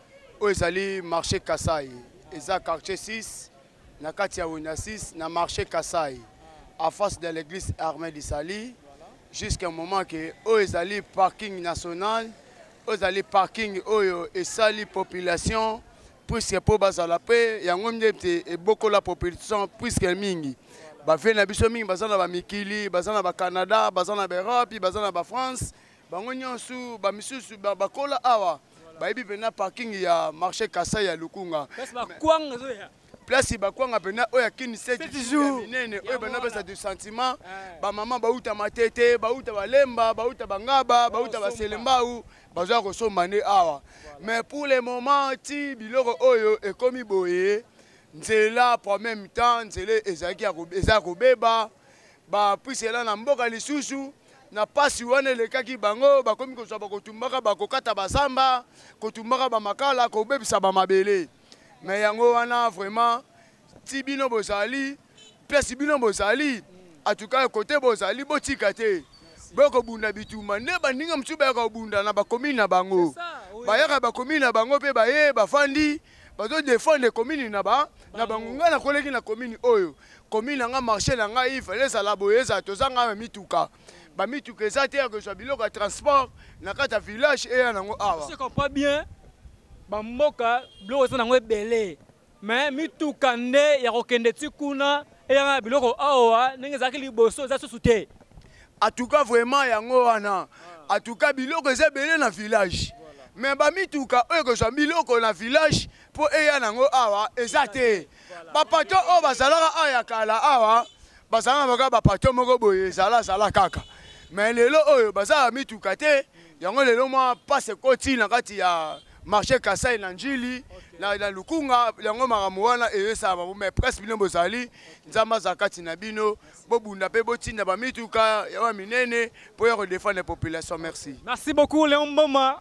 [SPEAKER 9] o ezali marché Kasai. Eza quartier six na kati ya Wina six na marché Kasai. En face de l'église armée d'Isali jusqu'à un moment que o ezali parking national, o ezali parking oyo esali population puisque pour bazala pe yango ndete e beaucoup la population puisque mingi ba fait na biso mingi bazana ba mikili bazana ba Canada bazana ba Europe bazana ba France bango nyonso ba misusu ba bakola awa ba ibi pena parking ya marché Kasai ya Lukunga
[SPEAKER 3] place ba kwanga zo ya
[SPEAKER 9] place ba kwanga pena oya kini sept jours minene oya bana basa du sentiment ba mama ba uta matete ba uta balemba ba uta bangaba ba uta baselembau baza ko somane awa mais pour le moment ti biloko oyo e komi boye nzela pour même temps nzela ezaki eza ko beba ba puisse là na mboka lisusu na pasi wana lekaki bango bakomi ko saba ko tumbaka bakokata basamba ko tumbaka ba makala ko bebisa ba mabele mais yango wana vraiment ti bino bozali place bino bozali en tout cas côté bozali botika te boko bunda bituma ne bandinga msuba ka bunda na ba commune na bango ba yaka ba commune na bango pe ba ye ba fandi ba zo défendre commune na ba na bango ngana koleki na commune oyo commune nga marché na nga ifale ça la boyeza to zanga mituka ba mituka ezate que so biloko transport na kata village et nango awa
[SPEAKER 3] je comprends bien ba mboka biloko zo nango ebele mais mituka nde ya kokende tikuna et ya biloko awa ndenge zaki liboso za susute.
[SPEAKER 9] En tout cas vraiment yango wana en tout cas biloko eza belé na village mais ba mituka oyo ko so biloko na village po eya nango awa eza te ba pato o bazalaka aya kala awa bazanga baka ba pato moko boye zala zala kaka mais lelo oyo bazala mituka te yango lelo mwa passe koti na kati ya marché Kasai na njili na na Lukunga yango maramu wana eyesa ba mais presque bino bozali nzamba zakati na bino bobunda pe botinda ba mituka ya wa minene pour y défendre la population. Merci.
[SPEAKER 3] Merci beaucoup Léon Mboma.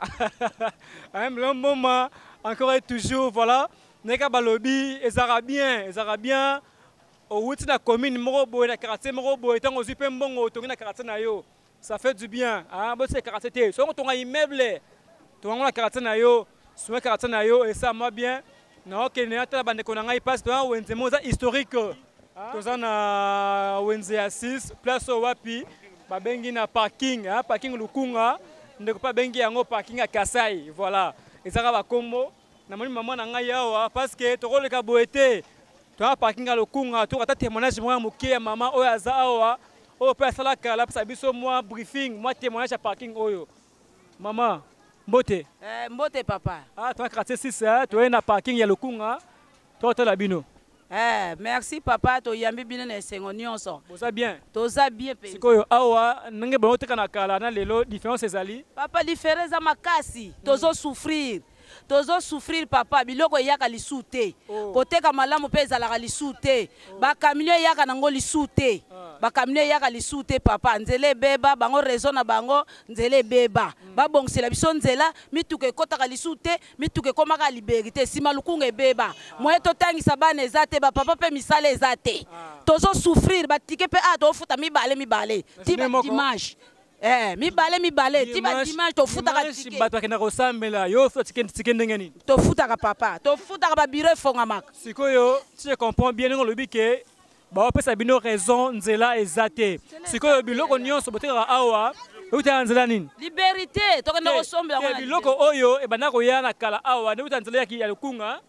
[SPEAKER 3] Léon Mboma encore et toujours voilà neka balobi les arabiens les arabiens au wuti na commune moko boy na quartier moko boy tango zipe mbongo tongi na quartier na yo ça fait du bien ah bo c'est quartier te so tonga immeuble tonga na quartier na yo so quartier na yo et ça moi bien na ok ne ata bande ko na ngai passe to wenze moza historique toza na wenze ya six place wapi ba bengi na parking hein parking Lukunga ndeko pa bengi yango parking ya Kasai voilà ezaka ba kombo na moni maman na ngai awa parce que to koleka boete to parking ya Lukunga to kata témoignage moi moké ya maman oyo aza awa oyo pe sala kala pa biso moi briefing moi témoignage ya parking oyo maman mbote
[SPEAKER 10] eh mbote papa
[SPEAKER 3] ah to quartier six hein to na parking ya Lukunga to to la bino.
[SPEAKER 10] Eh, merci papa to yambi bino na sengo nyonso.
[SPEAKER 3] Boza bien.
[SPEAKER 10] Toza bien pe.
[SPEAKER 3] Sikoyo awa nenge bo tekana kala na lelo différence ezali.
[SPEAKER 10] Papa différence makasi. Tozo souffrir. Tozo souffrir papa biloko yaka lisute. Koteka malamu pe ezalaka lisute. Ba camion yaka nango lisute. Ba camion yaka lisute papa nzele beba bango raison na bango nzele beba. Ba bongsela biso nzela mituke kotaka lisute mituke komaka liberté sima Lukunga beba. Moye to tangisa bana ezate ba papa pe misale ezate. Tozo souffrir ba tike pe a to futa mi bale mi bale. Tiba dimanche. Eh, mi bale mi bale, tiba dimanche to futaka tike.
[SPEAKER 3] Bato kena kosambela yo fo tike tike ndenge nini.
[SPEAKER 10] To futaka papa, to futaka ba bureau fonga mak.
[SPEAKER 3] Sikoyo, si je comprends bien ngo lobi ke ba opesa bino raison nzela ezate. Sikoyo biloko nyonso boteka awa, uta nzela nini?
[SPEAKER 10] Liberté, to kena kosombela ngona.
[SPEAKER 3] Biloko oyo e bana ko yana kala awa, ne uta nzela ya Lukunga.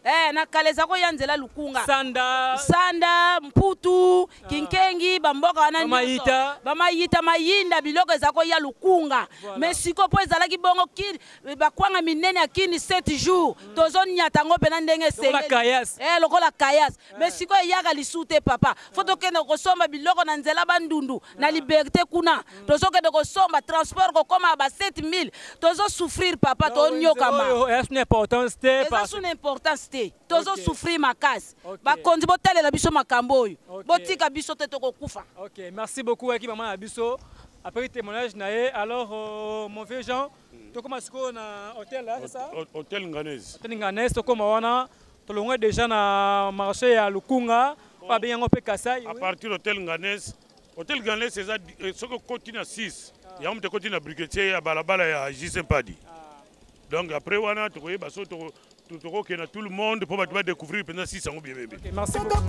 [SPEAKER 10] Eh, na kaleza ko yanzela lukunga.
[SPEAKER 3] Sanda.
[SPEAKER 10] Sanda, mputu, ah. Kinkengi, bamboka wana
[SPEAKER 3] nyonso. Bamayita.
[SPEAKER 10] Bamayita, mayinda, biloko ezako ya lukunga. Voilà. Mais siko po ezalaki bongo ki bakwanga minene akini sept jours. Mm. Tozo nyata ngo pena ndenge senge.
[SPEAKER 3] Lokola kayas.
[SPEAKER 10] Eh, lokola kayas. Eh. Mais siko yaka lisute papa. Foto kende ko somba biloko na nzela bandundu, ah. Na liberté kuna. Mm. Tozo kende ko somba transport ko koma ba sept mille. Tozo souffrir papa, to nyoka ma.
[SPEAKER 3] Est une importance te
[SPEAKER 10] parce que une importance te. Tozo souffrir ma case. Ba kondi botale la biso makambo oyo. Botika biso te to ko kufa.
[SPEAKER 3] OK, merci beaucoup Eki maman na biso. Après le témoignage naé, alors euh, mon vieux Jean, tu commences quoi na hôtel là, c'est ça?
[SPEAKER 5] Hôtel Nganez.
[SPEAKER 3] Hôtel Nganez, tu commences wana, tu l'as déjà na marché à Lukunga, pas bien on peut casser.
[SPEAKER 5] À partir de hôtel Nganez, hôtel Nganez c'est ça, ce que continue à six. Il y a un petit continue à briquetier à balabala et à J-Sympadi. Donc après wana tu vois baso tu tout tout le monde pour découvrir pendant six ans bien bébé.
[SPEAKER 3] Merci beaucoup.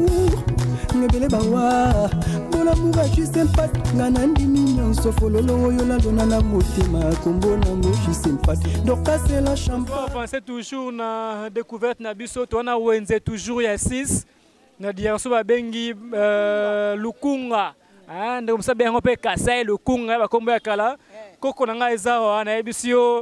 [SPEAKER 11] Ngebele bawa bona muga jisempat nganandi minyo sofololo yola donana motima kombo na mo jisempat donc c'est la champagne.
[SPEAKER 3] On pensait toujours na découverte na biso to na wenze toujours ya six na dianso ba bengi lukunga ah ndo msabe ngo pe kasai lukunga ba kombo ya kala koko na nga ezao na ebisio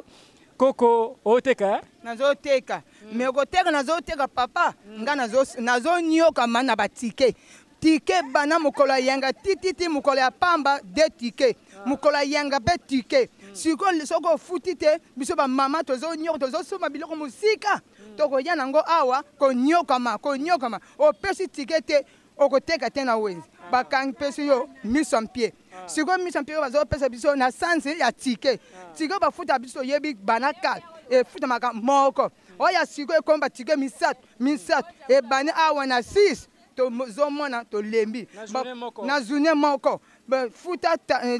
[SPEAKER 3] koko oteka
[SPEAKER 12] nazoteka me okoteka nazoteka papa nga nazo nyoka mana batike tike bana mukolo yanga tititi mukolo ya pamba de tike mukolo yanga be tike siko soko futite biso ba mama tozo nyoka tozo soma biloko musika toko ya nango awa ko nyoka ma ko nyoka ma o pesi tike te okoteka te na wenzi bakang pesi yo mise en pied siko mise en pied bazo pesa biso na sanse ya tike tike ba futa biso yebi banaka e futa maka moko oya siko e komba tike misat misat e bani awa na six to zomona to lembi na journée moko ba futa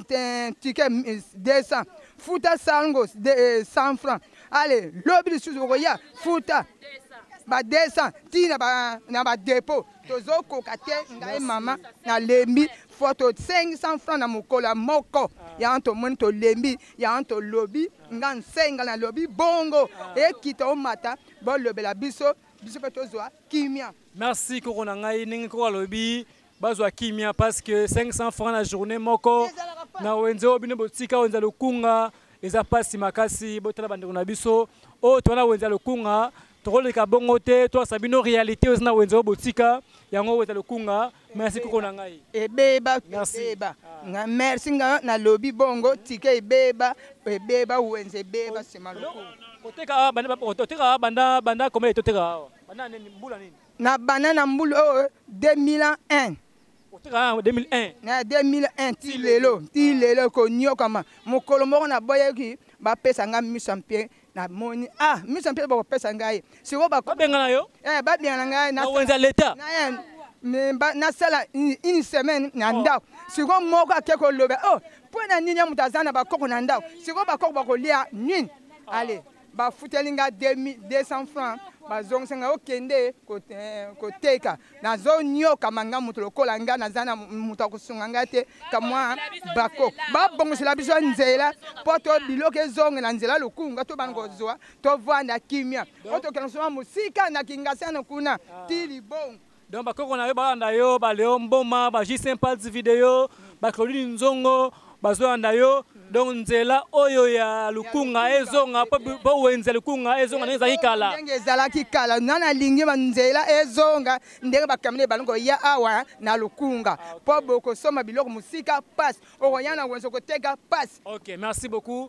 [SPEAKER 12] tike deux cents futa sangos de cent francs allez lobi suzo ko ya futa ba deux cents tina ba na ba dépôt tozo ko kate ngai mama na lembi photo cinq cents francs na mokola moko ya anto mon to lembi ya anto lobi ngan senga na lobi bongo e kito mata bo lobela biso biso tozo kimia.
[SPEAKER 3] Merci corona ngai ningi ko lobi bazwa kimia parce que cinq cents francs la journée moko na wenzo bino botika wenza lukunga eza pasi makasi botala bandeko na biso o tona wenza lukunga toleka bongo te to sabino réalité ozina wenzo botika yango weta lukunga. Merci kokona ngai
[SPEAKER 12] ebeba ebeba nga merci nga na lobi bongo tike ebeba ebeba wenze ebeba sema lukunga
[SPEAKER 3] oteka banda oteka banda banda comment etoteka banda nini mbula nini
[SPEAKER 12] na banana mbulu oh deux mille un
[SPEAKER 3] oteka deux mille un
[SPEAKER 12] na deux mille un ti lelo ti lelo ko nyoka ma mokolo moko na boyeki ba pesa nga mise en pied na moni ah mise en pied ba pesa ngai siko ba
[SPEAKER 3] ko benga na yo
[SPEAKER 12] eh ba benga ngai
[SPEAKER 3] na wenza l'état
[SPEAKER 12] na mais na sala une semaine na ndao siko moko akeko lobe oh pona nini ya mutazana ba koko na ndao siko ba koko ba ko lia nini allez ba futelinga deux cents francs ba zongsenga okende ko ko teka na zo nyoka manga mutu lokola nga na zana mutu akusunga ngate kamwa bako ba bongosela biso nzela poto biloke zonge na nzela lukunga to bango zoa to vanda kimia oto kana musika na kingasana kuna tili bon.
[SPEAKER 3] Donc bakoko na yo banda yo ba Léon Mboma ba J-Sympadi video ba Claudine Nzongo bazwanda yo donc nzela oyo ya lukunga ezonga po wenza lukunga ezonga neza kikala
[SPEAKER 12] ndenge zala kikala nana lingi banzela ezonga ndenge bakamile balongo ya awa na lukunga po boko soma biloko musika passe okoyana wenzo koteka passe.
[SPEAKER 3] OK, merci beaucoup.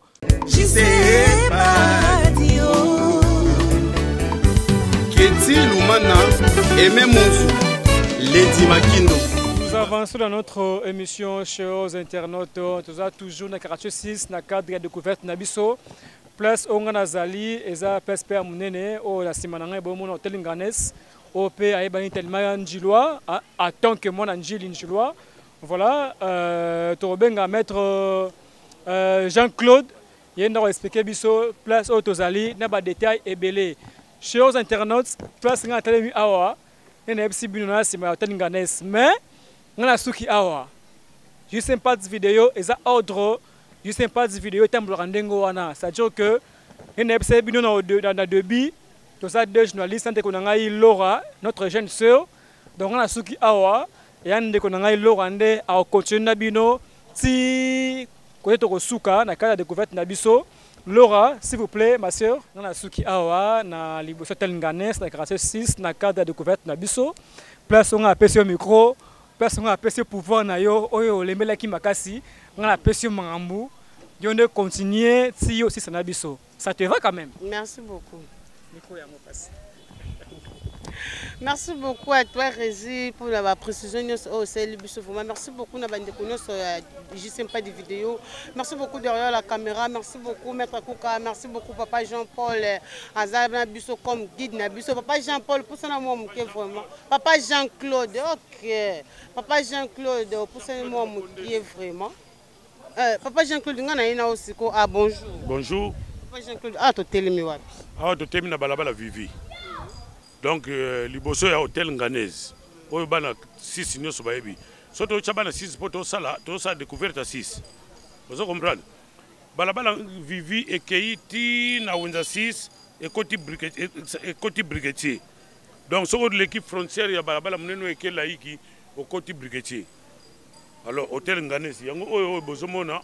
[SPEAKER 1] J-Sympadi Keti Lumana Aimé Monzou Lady Makindo.
[SPEAKER 3] Nous avançons dans notre émission chers internautes. Nous avons toujours dans quartier six, dans le cadre de découverte Nabiso. Place Ongana Zali, Eza Pesper Mounene, au la Simananga, Bomon, Hôtel Nganez, au P. Aïbani Telma Njiloa, à tant que moi, Njil Njiloa. Voilà, Torobenga, maître Jean-Claude, il y a une expliqué Bisso, place Otozali, n'a pas de détails et belé. Chers internautes, place Nganez Awa, il y a un petit binona, c'est ma Hôtel Nganez. Mais, ngana suki awa J-Sympadi vidéo eza ordre J-Sympadi vidéo temble randengo wana c'est à dire que une episode bino na na debi Tous ça deux journalistes, on a Laura, notre jeune sœur. Donc on a Suki Awa et on a Laura Ndé à continuer Nabino. Si vous êtes Suka, na cadre de découverte Nabiso. Laura, s'il vous plaît, ma sœur, on a Suki Awa, na Liboso Telinganes, na quartier six, na cadre de découverte Nabiso. Place on a appelé micro, place on a appelé pouvoir na yo, oyo le melaki makasi, on a appelé mangambu. On doit continuer si aussi ça Nabiso. Ça te va quand même?
[SPEAKER 4] Merci beaucoup. Merci beaucoup à toi, Régie, pour la précision. Merci beaucoup, je sais pas des vidéos. Merci beaucoup derrière la caméra. Merci beaucoup, Maître Kouka. Merci beaucoup, Papa Jean-Paul. Azab Nabiso comme guide Nabiso. Papa Jean-Paul, pour ça, moi, vraiment. Papa Jean-Claude, ok. Papa Jean-Claude, pour ça, moi, vraiment. Euh, Papa Jean-Claude, aussi. Ah, bonjour.
[SPEAKER 5] Bonjour.
[SPEAKER 4] Papa Jean-Claude, ah, tu es télé, mais
[SPEAKER 5] ah, tu es na balabala Vivi. Donc, euh, liboso ya hôtel Nganez. Oyo bana six nyoso baebi. So to chabana six poto sala, to sa découverte à six. Vous comprenez? Balabala Vivi et Keiti na Wenza six et Koti Brigadier et Koti Brigadier. Donc, so l'équipe frontière ya balabala muneno eke laiki au Koti Brigadier. Alors, hôtel Nganez, yango oyo bozomona.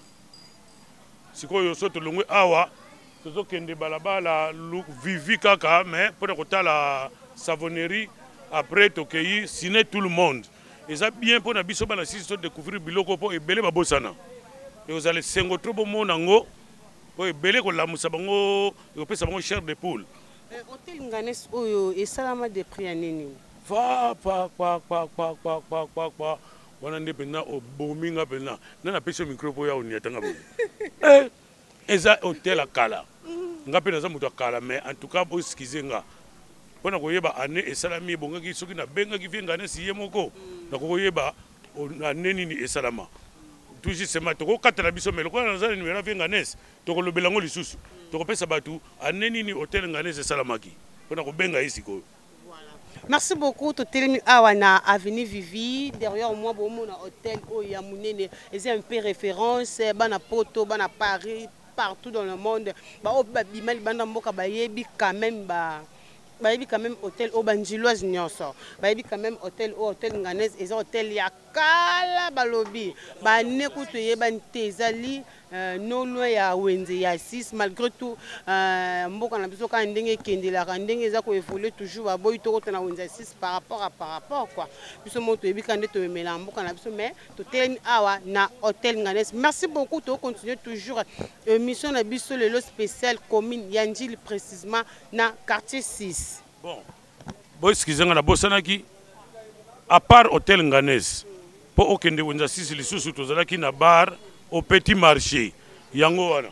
[SPEAKER 5] Sikoyo so to longwe awa. Tozo kende balabala Vivi kaka mais pour le la savonnerie après tokei signer tout le monde et ça bien pour na biso bana sisi découvrir biloko po ebele babosana et vous allez sengo trop bon monango po ebele ko lamusa bango ko pesa bango chair de poule.
[SPEAKER 4] Hôtel Nganez oyo et salama de prix à nini
[SPEAKER 5] va pa pa pa pa pa pa pa pa wana ndepena o bominga pena na na pesa micro po ya oni atanga bo eh eza hôtel akala ngape naza mutu akala mais en tout cas pour excuser nga pona koyeba ane esalami bongaki soki na bengaki vinga ne siye moko na koyeba ane nini esalama tout justement to ko katala biso melo ko naza ni mera vinga nes to ko lobelango lisusu to ko pesa batu ane nini hôtel Nganez esalamaki pona ko benga isiko.
[SPEAKER 4] Merci beaucoup. Tu es à Avenue Vivi. Derrière moi, bon, mon hôtel, oh, il y a mon nez. C'est un peu référence. Bana Poto, Bana Paris, partout dans le monde. Bah, oh, bah, bimel, bana moka, bah, yebi quand même, bah. Baby quand même hôtel au Banjiloise Nyonso. Baby quand même hôtel au hôtel Nganez et hôtel Yakala Balobi. Ba nekutu yeban tezali no loin ya Wenze ya six malgré tout mboka na biso ka ndenge kendela ka ndenge za ko évoluer toujours ba boy to na Wenze six par rapport à par rapport quoi. Biso moto yebi ka ndeto mela mboka na biso mais to telen awa na hôtel Nganez. Merci beaucoup to continuer toujours émission na biso le lot spécial commune Yandjili précisément na quartier six.
[SPEAKER 5] Bon, boy, excusez-moi, la Bossanaki, à part hôtel Nganez, pour aucun de Wenza six, les sous qui na bar au petit marché. Yango wana.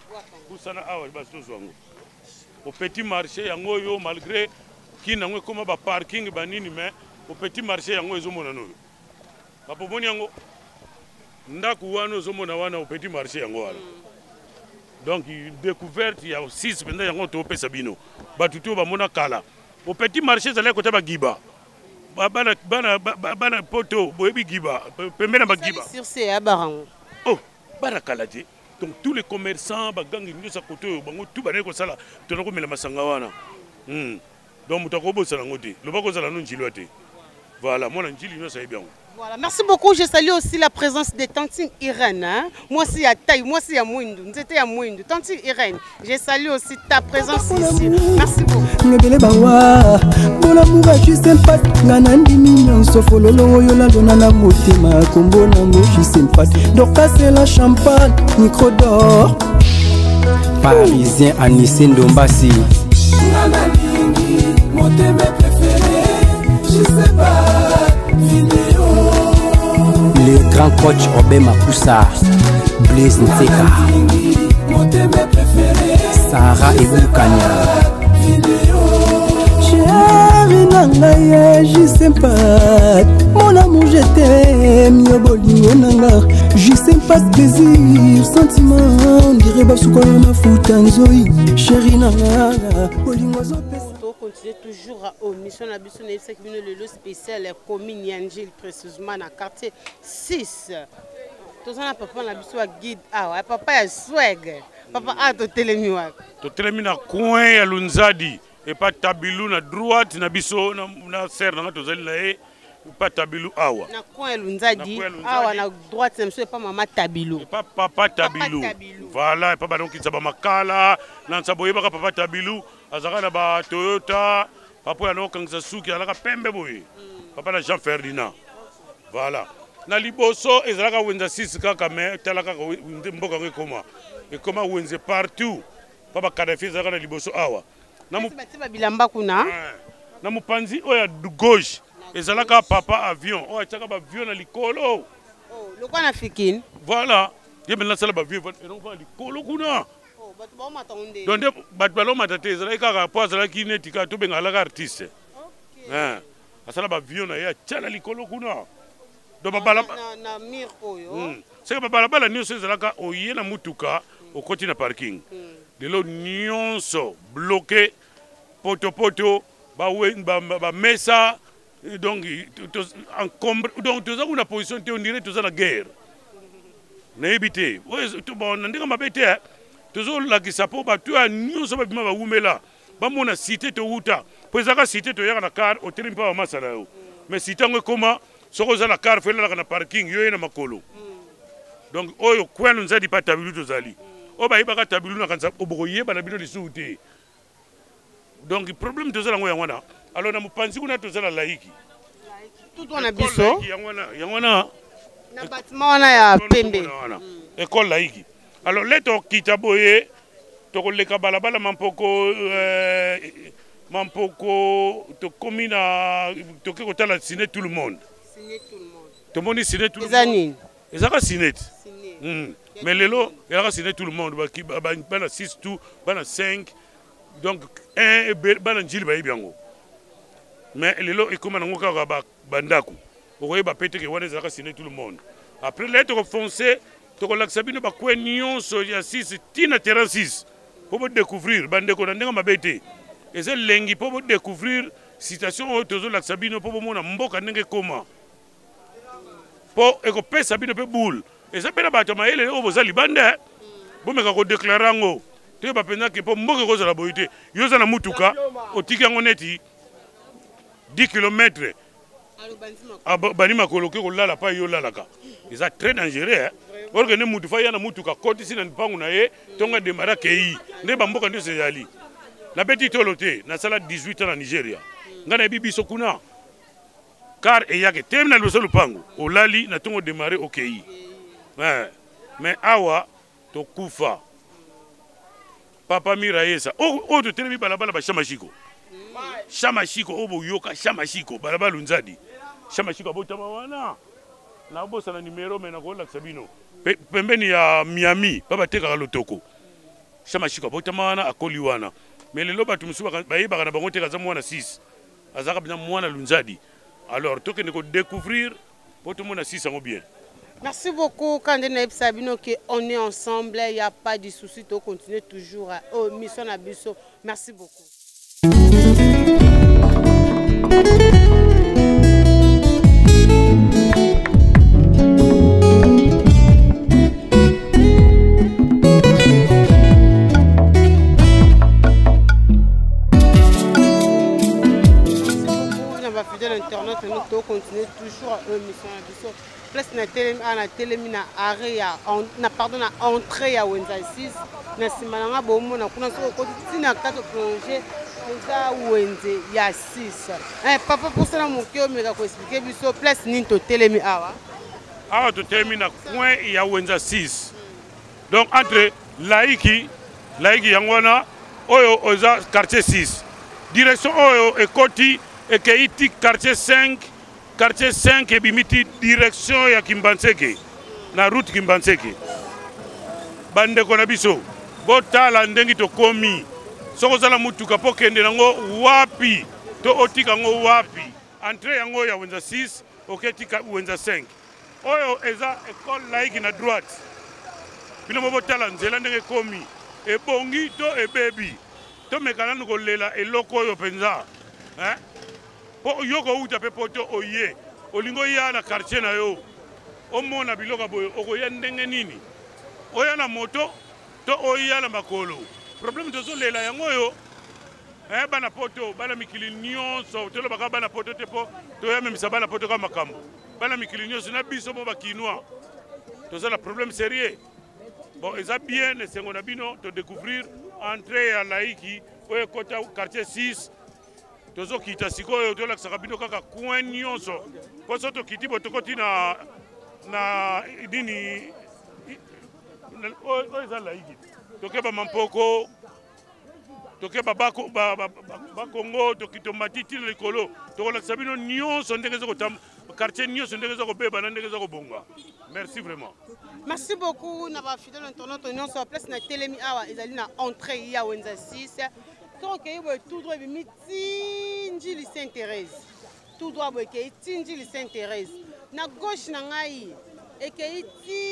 [SPEAKER 5] Au petit marché, yango yo malgré qui n'a pas comme parking banini mais au petit marché yango ezo mona no. Papa boni yango. Ndaku wana zo mona wana au petit marché yango wana. Donc découverte il y a six pendant yango to pesa bino. Batuto ba mona kala. Au petit marché, ça allait côté Bagiba. Bana bana bana poto, boebi Giba, pembena Bagiba.
[SPEAKER 4] Sur ces abarang.
[SPEAKER 5] Oh, barakalade. Donc tous les commerçants, bagangi nous à côté, bango tout bané ko sala, to na ko mela masanga wana. Hmm. Donc mutako bo sala ngoti. Le bako sala non jilote. Voilà, moi njili no ça bien.
[SPEAKER 4] Voilà, merci beaucoup. Je salue aussi la présence de Tantine Irène. Hein? Moi aussi à Taï, moi aussi à Mouindou. Nous étions à Mouindou. Tantine Irène, je salue aussi ta présence ici. Merci beaucoup.
[SPEAKER 11] Ngebele bawa, mon amour a juste sympa. Ganandi mignon, sauf lolo yola dona na motema. Combo nango, je suis sympa. Donc c'est la champagne, micro d'or.
[SPEAKER 6] Parisien Anissé Ndombasi.
[SPEAKER 8] Nanalingi, mon thème préféré, je sais pas, vidéo.
[SPEAKER 6] Le grand coach Obé Makusa, Blaise Nteka, Sarah Ebukanya.
[SPEAKER 11] Chérie nanga, je sais pas. Mon amour, je t'aime. Yobolingo nanga, je sais pas plaisir, sentiment. Dirait basuko na futanzoi. Chérie nanga, bolingo zopesa.
[SPEAKER 4] Continuer toujours aux missions de la mission de le spécial commune Yandjili précisément dans le quartier six. Tout ça, papa na biso guide ah ouais papa ya swag papa a to telemi wa
[SPEAKER 5] to telemi na coin ya Lunzadi et pas tabilou na droite na biso na na serre na tozali na e pas tabilou awa
[SPEAKER 4] na coin Lunzadi awa na droite monsieur pas maman tabilou
[SPEAKER 5] pas papa tabilou voilà pas donc ça ba makala na saboye ba papa tabilou azaka na ba Toyota papa ya no kangisa suki alaka pembe boye papa na Jean Ferdinand voilà na liboso ezalaka wenza six kaka me talaka mboka ko koma et comment wenze partout papa Kadhafi ezalaka na liboso awa na mu
[SPEAKER 4] bilamba kuna
[SPEAKER 5] na mupanzi oya gauche ezalaka papa avion oya chaka ba avion na likolo
[SPEAKER 4] oh lokwa na fikini
[SPEAKER 5] voilà yebe na sala ba avion et donc va likolo kuna
[SPEAKER 4] oh batu ba mata onde
[SPEAKER 5] donc batu ba lo mata te ezalaka ka po ezalaka kineti ka to benga la artiste okay hein asala ba avion na ya chala likolo kuna do ba bala
[SPEAKER 4] na na mir oyo
[SPEAKER 5] c'est que ba bala bala nyonso ezalaka oye na mutuka au côté na parking de l'eau nyonso bloqué poto poto ba ba ba mesa donc encombre donc tous une position te on dirait tous la guerre na éviter ouais tout bon ndinga mabete tous la ki sapo ba tu a nyonso ba bima ba wumela ba mona cité to uta po ezaka cité to yaka na car au terrain pa masala yo mais cité ngo koma soko za la car fela na parking yo na makolo donc oyo kwenu nzadi pa tabilu to zali o ba ibaka tabilu na kanza oboye ba na bino lisuute donc problème to zala ngo yangwana alors na mupanzi kuna to zala laiki
[SPEAKER 4] tout on a biso
[SPEAKER 5] yangwana yangwana
[SPEAKER 4] na bâtiment wana ya pembe
[SPEAKER 5] école laiki alors leto kitaboye to koleka balabala mampoko mampoko to komina to ke kotala signer tout le monde
[SPEAKER 4] signer tout le monde
[SPEAKER 5] to moni signer tout le
[SPEAKER 4] monde
[SPEAKER 5] ezaka signer mais lelo ezaka signer tout le monde ba bana six tout bana cinq donc un bana njili ba yibiango mais lelo ekoma nango kaka ba bandaku okoye ba pete ke wana ezaka signer tout le monde après lettre foncé to kolakisa bino ba kwe nyonso ya six tina terrain six pour découvrir bandeko na ndenga mabete eza lengi pour découvrir citation oyo tozolakisa bino po bomona mboka ndenge koma po ekopesa bino mpe boule eza mpe na bato mayele oyo boza libanda bomeka kodéclare yango toyeba mpenza ke mpo mboka ekozala boye te yo oza na mutuka otiki yango neti dix kilomètres bani makolo oke kolala pa yo olalaka eza très dangereux orke nde mutu fa ya na mutuka kotisi na mpangu na ye ntongo ademara kei nde bamboka nyonso ezali nabeti tolo te nasala dix-huit ans na Nigeria nga nayebi biso kuna car eyake temi na liboso lupangu olali na ntongo odemare okei mais awa tokufa papa mira yesa oyo totelemi balabala ba shamashiko shamashiko oyo boyoka shamashiko balabala lunzadi shamashiko abotama wana nabosana numero me nakolakisa bino pembeni ya Miami baba tekaka lotoko shamashiko abotama wana akoli wana mais lelo bato mosusu bayebaka na bango teka aza mwana six azaka bina mwana lunzadi alors tokende kodécouvrir po tomona six yango bien.
[SPEAKER 4] Merci beaucoup. Quand on est ensemble, il n'y a pas de souci. On continue toujours à oh, mission à Bisso. Merci beaucoup. Fidèle internet, nous continuons toujours à mission à Bisso. Place na telemi ana telemi na arrêt ya na pardon na entrée ya Wenza six na simalanga bomo na kuna so ko tina kato projet eza Wenze ya six eh papa pour ça mon kio meka ko expliquer biso place ni to telemi awa
[SPEAKER 5] awa to telemi na coin ya Wenza six donc entre laiki laiki yangwana oyo oza quartier six direction oyo ekoti ekeiti quartier cinq quartier cinq et bimiti direction ya Kimbanseke na route Kimbanseke bande ko na biso botala ndengi to komi soko zala mutuka po kende nango wapi to otika ngo wapi entrée yango ya Wenza six oketika Wenza cinq oyo eza école laïque na droite bino botala nzela ndenge komi ebongi to ebebi to mekana ngo lela eloko oyo penza hein po yoko uta pe poto oye olingo ya na quartier na yo omona biloka boyo okoya ndenge nini oya na moto to oya na makolo problème to so lela yango yo eh bana poto bana mikili nyonso tolo baka bana poto tepo to ya même ça bana poto ka makambo bana mikili nyonso na biso mo bakinwa to ça le problème sérieux bon ils a bien les secondes bino to découvrir entrée à laiki au côté quartier six tozo kita sikoyo to la sakabino kaka coin nyonso po so to kiti botokoti na na dini o o za laiki to ke ba mampoko toke babako ba ba Congo tokito matiti le kolo to la sabino nyonso ndenge zo tam quartier nyonso ndenge zo beba na ndenge zo bonga. Merci vraiment.
[SPEAKER 4] Merci beaucoup na ba fidèle internaute nyonso place na telemi awa ezali na entrée ya Wenza six to ke bo tout droit bi tinji Sainte-Thérèse tout droit bo ke tinji Sainte-Thérèse na gauche na ngai e ke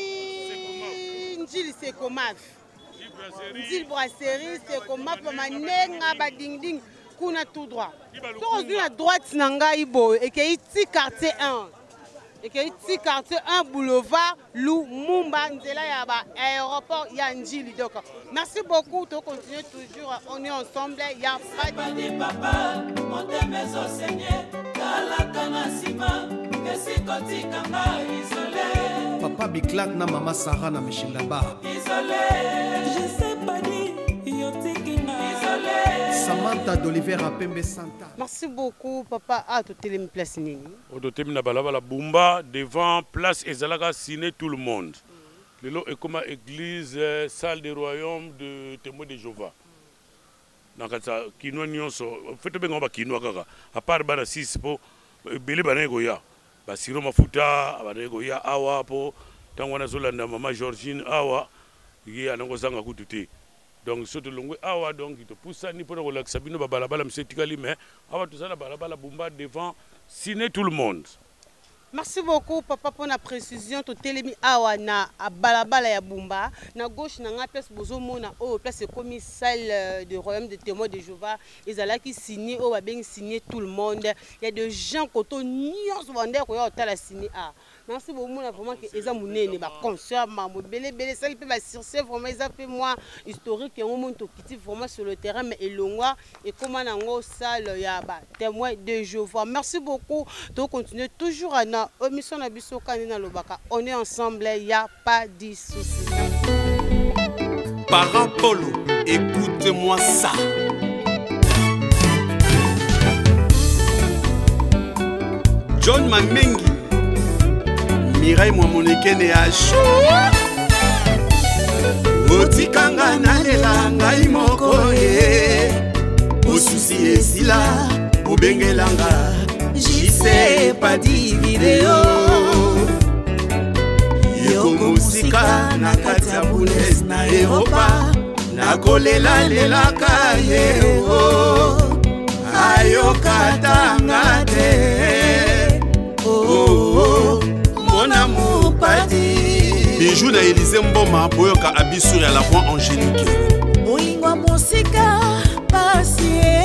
[SPEAKER 4] tinji Sekomaf Zil brasserie, c'est comme ma manenga ba ding ding kuna tout droit. Donc on à droite nanga ibo et que ici quartier un. Et que ici quartier un boulevard Lumumba nzela ya ba aéroport ya Njili donc. Merci beaucoup, to continuer toujours on est ensemble, il y a pas de
[SPEAKER 8] papa, on t'aime au Seigneur, kala kana sima, que si kotika ma isolé.
[SPEAKER 7] Papa Biklak na mama Sarah na Mishindaba.
[SPEAKER 8] Isolé. Je sais pas dire, isolé.
[SPEAKER 7] Samantha d'Oliver à Pembe Santa.
[SPEAKER 4] Merci beaucoup papa. Ah tu télé place nini?
[SPEAKER 5] Au doté na balabala Bumba devant place Ezalaga ciné tout le monde. Le lot est comme église salle des royaumes de témoins de Jéhovah. Nakata kinwa nyonso fete benga ba kinwa kaka à part bana six po bele bana goya ba siro mafuta bana goya awa po tangwana zolanda mama Georgine awa yi anango zanga kututi donc soto longwe awa donc to poussa ni pona ko laksa bino ba balabala monsieur tikali mais awa tout ça la balabala Bumba devant ciné tout le monde.
[SPEAKER 4] Merci beaucoup papa pour la précision to telemi awa na balabala ya Bumba na gauche na nga place bozo mona oh place comme salle de royaume de témoins de Jéhovah ils allaient qui signer oh ba bien signer tout le monde il y a des gens koto nyonso vendre ko ya tala signer ah merci beaucoup mona vraiment que eza munene ba concert mambo belé belé ça il peut ba surser vraiment ils a fait moi historique et on monte kiti vraiment sur le terrain mais elongwa et comment nango salle ya ba témoins de Jéhovah. Merci beaucoup to continuer toujours à on est ensemble, il n'y a pas de souci.
[SPEAKER 1] Parapolo, écoute-moi ça. John Mamengi, Mireille Mwamonekene Achou. Otikanga nalela ngai moko ye. Osusi esila, obengelanga.
[SPEAKER 8] J'y sais pas di vidéo
[SPEAKER 1] Yoko musika na kati ya Bundes na Europa na kolela lela kaye o ayoka tanga te oh mon amour padi Bijou na Élysée Mboma boyoka abisuri à la voix angélique
[SPEAKER 8] Oingwa musika pasie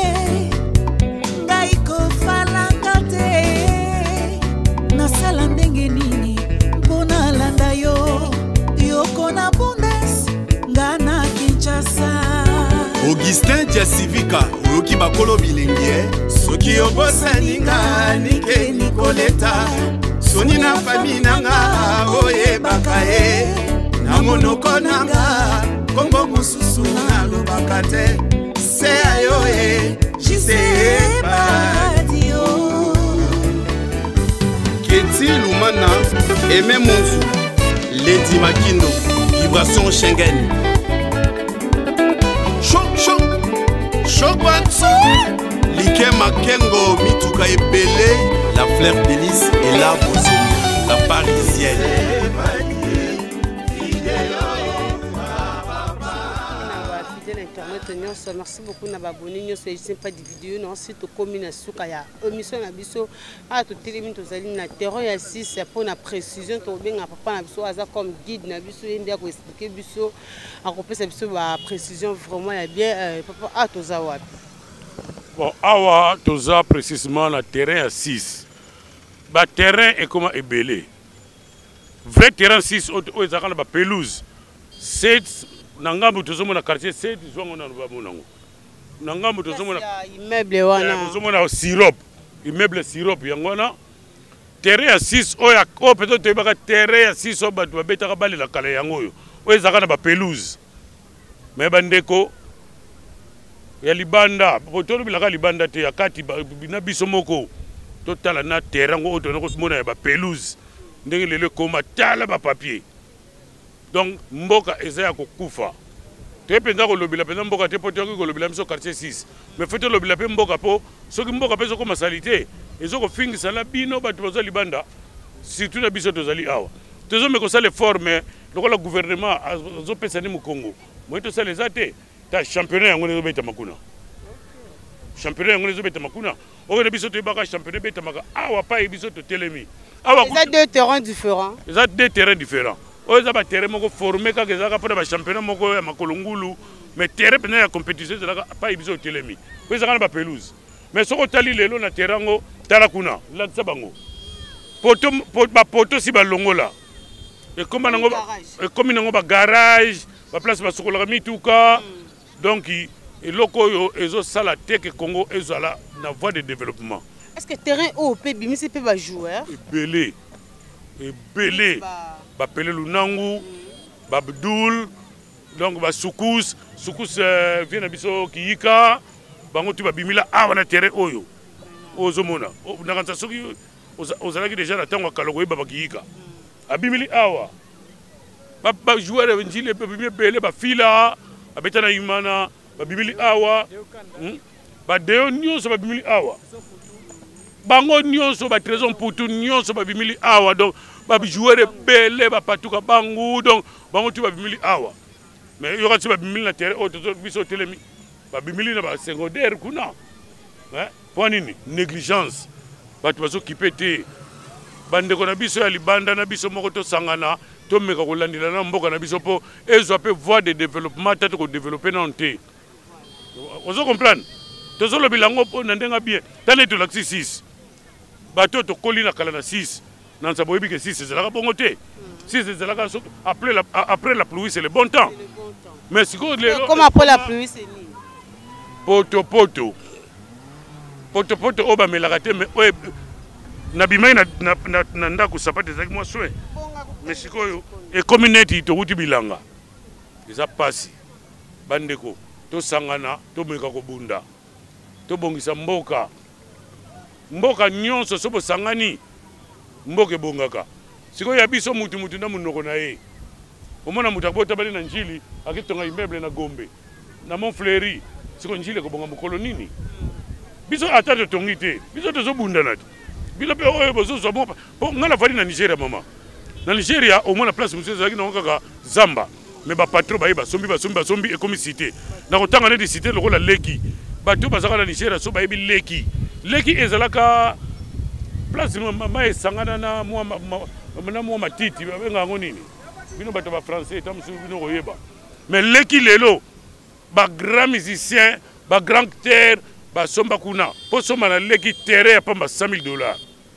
[SPEAKER 8] nasala ndenge nini mpona landa yo yoko na Bundes nga na Kinshasa
[SPEAKER 1] Augustin Diasivika oyoki bakolo bilenge soki obosaninga nike nikoleta soni na fami nanga oyebaka ye na monoko nanga kombo mosusu nalobaka te se ayo e jisepadio Keti Lumana, Aimé Monzou, Lady Makindo, Vibration Schengen. Choc, choc, choc Batsu, Like Makengo, Mituka Ebele, la fleur d'hélice et la Bozou, la parisienne.
[SPEAKER 4] Merci beaucoup na baboni nyonso esi pas de vidéo non site commune suka ya émission na biso a to telemi to zali na terrain ya six pour na précision to benga papa na biso aza comme guide na biso yende ko expliquer biso a kopesa biso ba précision vraiment ya bien papa a to za wapi
[SPEAKER 5] bon awa to za précisément na terrain ya six ba terrain est comment ebelé vrai terrain six o ezaka ba pelouse sept Nangambu tozomona quartier sept zongo na lobamo nango na ngambo tozomona
[SPEAKER 4] immeuble wana
[SPEAKER 5] tozomona sirop immeuble sirop yango wana terrain ya six oyo oyo peut-être toyebaka terrain ya six oyo bato babetaka balela kala yango oyo oyo ezalaka na bapelouse me bandeko ya libanda tolobilaka libanda te ya kati na biso moko totala na terrain ngo oyo tona komona ya bapelouse ndenge lelo ekoma tala bapapier donc mboka eza ya kokufa te mpenza kolobela mpenza mboka te mpo toyoki kolobela biso quartier six mais fe tolobela mpe mboka mpo soki mboka mpe ezokoma sali te ezokofingisala bino bato baza libanda surtout na biso tozali awa tozome kosala effort mais lokola gouvernement azopesani mokongo moi tosala eza te ta championnat yango nde ezobetama kuna championnat yango nde ezobetama kuna oyo na biso toyebaka championnat ebetamaka awa pa ye biso totelemi
[SPEAKER 4] eza deux terrains différents
[SPEAKER 5] eza deux terrains différents oyo eza baterrain moko formé kaka ezalaka mpona bachampionnat moko ya makolo ngulu mais terrain mpena ya compétition ezalaka pa ye biso otelemi po ezalaka na bapelouse mais soki otali lelo na terrain yango tala kuna landisa bango bapoto si balongola ekomi nango bagarage baplace basokolaka mituka donc eloko oyo ezosala te ke Congo ezala na voie de développement.
[SPEAKER 4] Est-ce que terrain oyo mpe bimisi mpe bajoueur
[SPEAKER 5] ebele ebele bapele lunangu babdul donc basukuse sukuse vie na biso kiyika bango tu babimila awa na terrain oyo ozomona nakanisa soki ozalaki deja na ntango akala koyeba bakiyika abimili awa bajoueur njile babimi ebele bafila abeta na imana babimili awa badeo nyonso babimili awa bango nyonso batrésor mputu nyonso babimili awa donc babijoueur ebele bapatuka bango donc bango tu babimili awa mais yoka ti babimili na terrain oyo biso otelemi babimili na basecondaire kuna mpo nini négligence bato bazokipe te bandeko na biso ya libanda na biso moko tosangana tomeka kolandela na mboka na biso mpo ezwa mpe voie de développement tate kodéveloppe nano te ozo comprendre tozolobela yango mpo na ndenge bien tala etolakisi six bato tokoli na kala na six na nsa boyebi ke six ezalaka bongo te six ezalaka après la pluie c'est le bon temps mais sikoyo lelo
[SPEAKER 4] comme après la pluie c'est nini
[SPEAKER 5] poto poto poto poto oyo bamelaka te mais oyo na bimai na ndako sapate ezalaki mwa soin mais sikoyo ekomi neti towuti bilanga eza pasi bandeko tosangana tomeka kobunda tobongisa mboka mboka nyonso so bosangani mboka ebongaka sikoyo ya biso mutu mutu na monoko na ye omona mutu abotabali na njili akitonga immeuble na Gombe na Montfleury sikoyo njili ekobonga mokolo nini biso ata totongi te biso tozobundana te bilo mpe oyo bozozwa mpo ngai nafandi na Nigeria mama na Nigeria omona place mosusu ezalaki nango kaka zamba mais bapatron baye basombi basombi basombi ekomi cité na kotanga neti cité lokola leki bato bazalaka na Nigeria so bayebi leki leki ezalaka place mai esangana na mwa matiti babenga yango nini bino bato bafrançais eta mosusu bino koyeba mais leki lelo bagrand musicien bagrand acteur basomba kuna mpo somba na leki terrain ya pamba cent mille dollars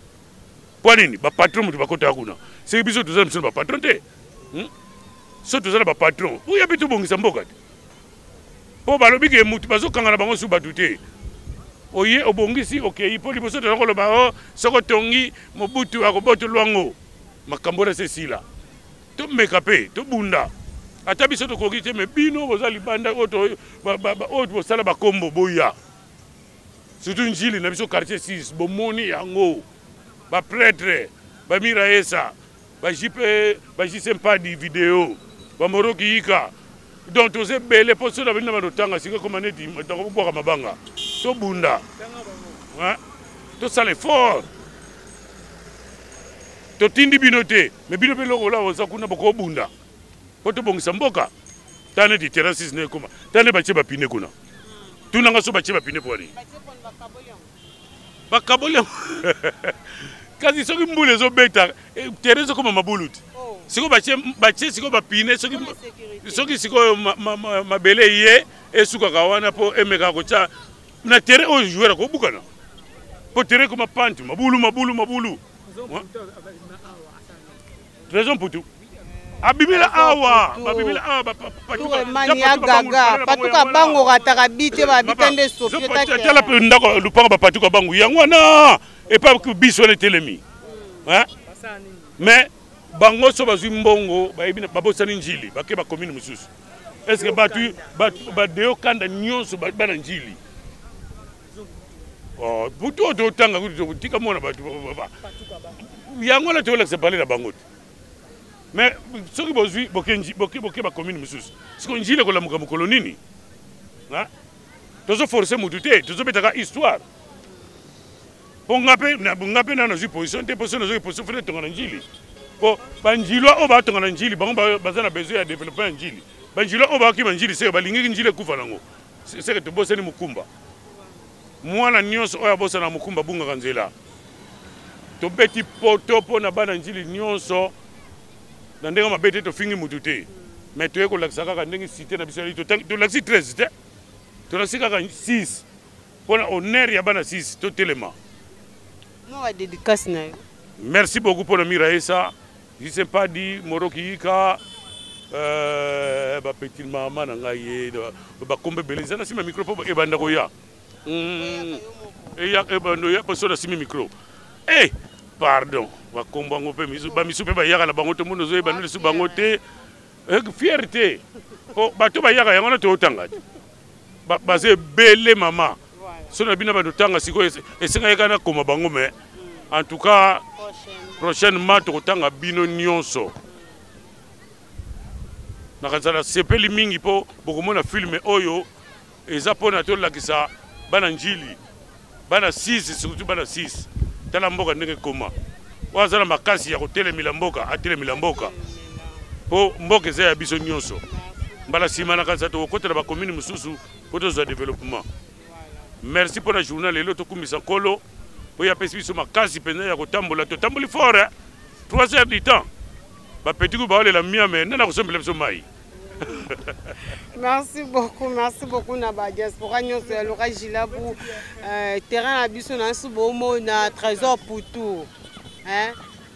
[SPEAKER 5] mpo nini bapatron moto bakotaka kuna seki biso toza na biso na bapatron te so toza na bapatron oyabi tobongisa mboka te mpo balobi ke mutu bazokanga na bango su bato te oye obongisi okei mpo liboso toza koloba o soko tongi mobutu akobota lwango makambo na se sila tomeka mpe tobunda ata biso tokoki te me bino boza libanda oyo bosala bakombo boya surtout njili na biso quartier six bomoni yango baprêtre bamiraesa bajipe bajise mpadi video bamoroki yika donc toza ebele mpo so na bino na banotanga sika koma neti takobwaka mabanga tobunda tosala effort totindi bino te me bino mpe lokola oza kuna bokobunda mpo tobongisa mboka ta neti terrain six na ekoma ta nde batie bapine kuna tunanga so batie bapine mpo ani bakaboli kasi soki mbula ezobeta terrain ezokoma mabulu te sikoyo batie sikoyo bapine soki sikoyo mabele ye esukaka wana mpo emekaka kotya na terrain oyo joueur akobukana mpo terrain ekoma pante mabulu mabulu mabulu raison putu abimila awa babimila awa
[SPEAKER 4] patuka mani ya gaga patuka bango rataka bite ba bitande sopie ta
[SPEAKER 5] tala pe ndako lupanga ba patuka bango yango na et pas biso ne telemi hein mais bango so bazwi mbongo ba ebina babosani njili bake ba commune mususu est-ce que batu ba deo kanda nyonso ba na njili oh buto do tanga kuti tika mona batu yango la to la se parler la bango mais ce qui bozui bokenji boke boke ba commune mususu siko njile ko la mukolo nini hein tozo forcer mutute tozo betaka histoire po ngape na ngape na na position te position na position fene tonga njili po banjilwa o ba tonga njili bango bazana besoin ya développer njili banjilwa o ba ki banjili se balingi njile kufa nango c'est que to bosani mukumba mwana nyonso oya bosana mukumba bunga kanzela to beti poto po na bana njili nyonso na ndenge mabete to fingi mutu te mais to yeko lakisa kaka ndenge cité na biso to to laksi treize te to laksi kaka six pona honneur ya bana six to telema
[SPEAKER 4] no wa dédicace na
[SPEAKER 5] merci beaucoup pour le Miraesa je sais pas dit Morokika euh ba petit mama na ngai ba kombe beleza na sima micro po e banda ko ya mm e ya e bando ya poso na sima micro eh pardon wa komba ngope misu ba misu pe ba yaka na bango to mundo zo e bando su bango te fierté ko bato ba yaka yango na to tanga ba ba se bele mama so na bina ba do tanga siko e singa yaka na koma bango me en tout cas prochainement to tanga bino nyonso nakazala sepeli mingi po bokomona filme oyo eza pona to lakisa bana njili bana six surtout bana six tala mboka ndenge koma wazala makasi ya kotelemila mboka atelemila mboka po mboka eza ya biso nyonso mbala sima nakazala to kokotela ba commune mususu po to za développement merci pour la journée lelo to kumisa kolo po ya pesi biso makasi pena ya kotambola to tamboli fort trois heures du temps ba petit ko ba ole la mia mais nana ko sombela biso mai
[SPEAKER 4] merci beaucoup merci beaucoup na ba diaspora nyonso ya loka jilabu euh terrain na biso na subo mona trésor pour tout hein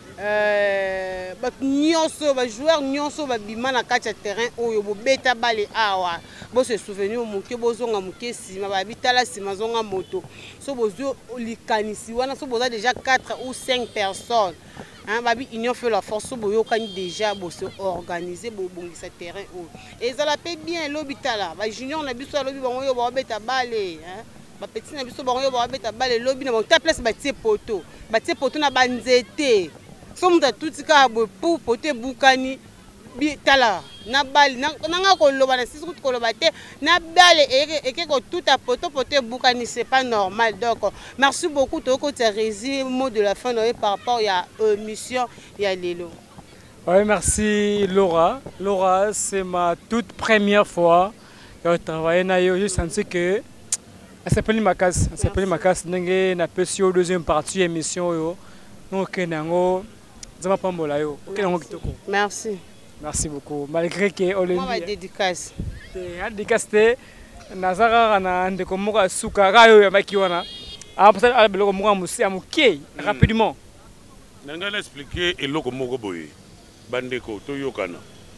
[SPEAKER 4] euh ba nyonso ba joueur nyonso ba bima na kati ya terrain oyo bo beta bale awa bo se souvenir muke bozonga muke sima ba bitala sima zonga moto so bozo likanisi wana so boza déjà quatre ou cinq personnes hein babi union fait la force boyo kani déjà bo se organiser bo bongisa terrain o et ça la paie bien l'hôpital ba junior na biso lobi bango yo ba beta bale hein ba petit na biso bango yo ba beta bale lobi na ta place ba tie poto ba tie poto na banzete so muta tutika bo pour poter bukani bi tala na bale nanga ko loba na sisi ko loba te na bale et que tout à poto poter bukani c'est pas normal donc merci beaucoup to ko te rési mot de la fin par rapport à mission ya lelo.
[SPEAKER 3] Oui, merci Laura. Laura, c'est ma toute première fois que je travaille na yo. Je sens que c'est pas ma casse, c'est pas ma casse. N'engé na pesio deuxième partie émission yo. Donc nango zama pambola yo.
[SPEAKER 4] Merci.
[SPEAKER 3] Merci beaucoup. Malgré que on le
[SPEAKER 4] moi ma dédicace.
[SPEAKER 3] Te dédicace te nazara na ndeko moka sukara yo ya makiwana. Ah peut-être ala beloko moka musi amuke rapidement.
[SPEAKER 5] Nanga expliquer eloko moko boye. Bandeko to yokana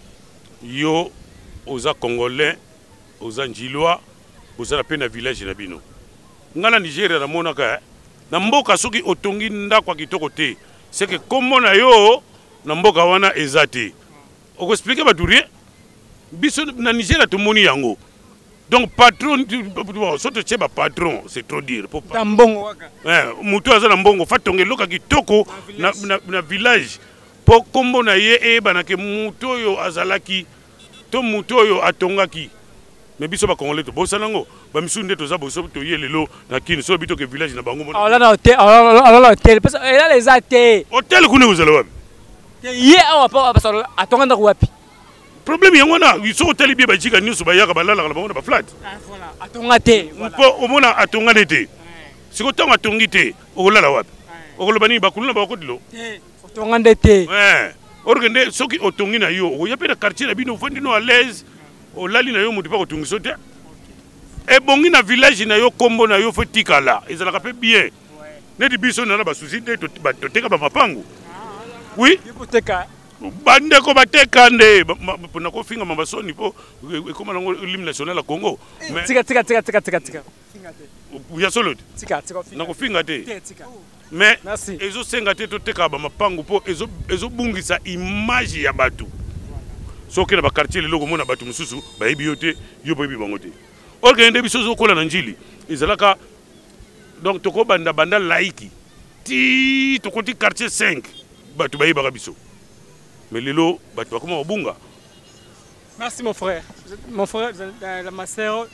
[SPEAKER 5] yo oza congolais oza njilwa oza na pena village na bino ngana Nigeria na monaka na mboka soki otongi ndako kitoko te c'est que comme na yo na mboka wana ezate oko expliquer ba durie biso na Nigeria to moni yango donc patron soto cheba patron c'est trop dire pour
[SPEAKER 3] tambongo waka
[SPEAKER 5] eh mutu aza na mbongo fa tonge loka kitoko na, na, na village po kombo na ye e banake mutu oyo azalaki to mutu oyo atongaki mais biso ba congolais to bosanango ba misunde to za boso to ye lelo na kini so bito ke village na bango
[SPEAKER 3] ala na hotel ala na hotel parce que là les athées
[SPEAKER 5] hotel kune uzala wapi
[SPEAKER 3] ye awa pa parce que atonga ko wapi
[SPEAKER 5] problème yango na so hotel bi ba jika nyusu ba yaka balala na bango na ba flat
[SPEAKER 3] ah voilà atonga te
[SPEAKER 5] voilà po omona atonga te siko tonga tongi te okolala wapi okolobani ba kuluna ba kodilo
[SPEAKER 3] tongande te
[SPEAKER 5] ouais organde soki otongi na yo o yapela quartier na bino fondi no à l'aise o lali na yo mutu pa otongi sote e bongi na village na yo kombo na yo fotikala ezala ka pe bien ne di biso na ba souci te to teka ba mapango oui
[SPEAKER 3] hypothèque
[SPEAKER 5] bandeko bateka nde nakofinga mabasoni mpo ekoma nango hymne national ya Congo.
[SPEAKER 3] Tika tika tika tika tika tika.
[SPEAKER 5] Ya solo te.
[SPEAKER 3] Tika tika.
[SPEAKER 5] Nakofinga te. Mais ezosenga te toteka bamapangu mpo ezobungisa image ya bato. Soki na bakartier lelo komona bato mosusu bayebi yo te yo boyebi bango te. Orke nde biso zokola na njili ezalaka donc tokobanda banda laiki ti tokoti quartier cinq bato bayebaka biso. Mais lelo bato bakoma obunga.
[SPEAKER 3] Merci mon frère. Mon frère, ma sœur.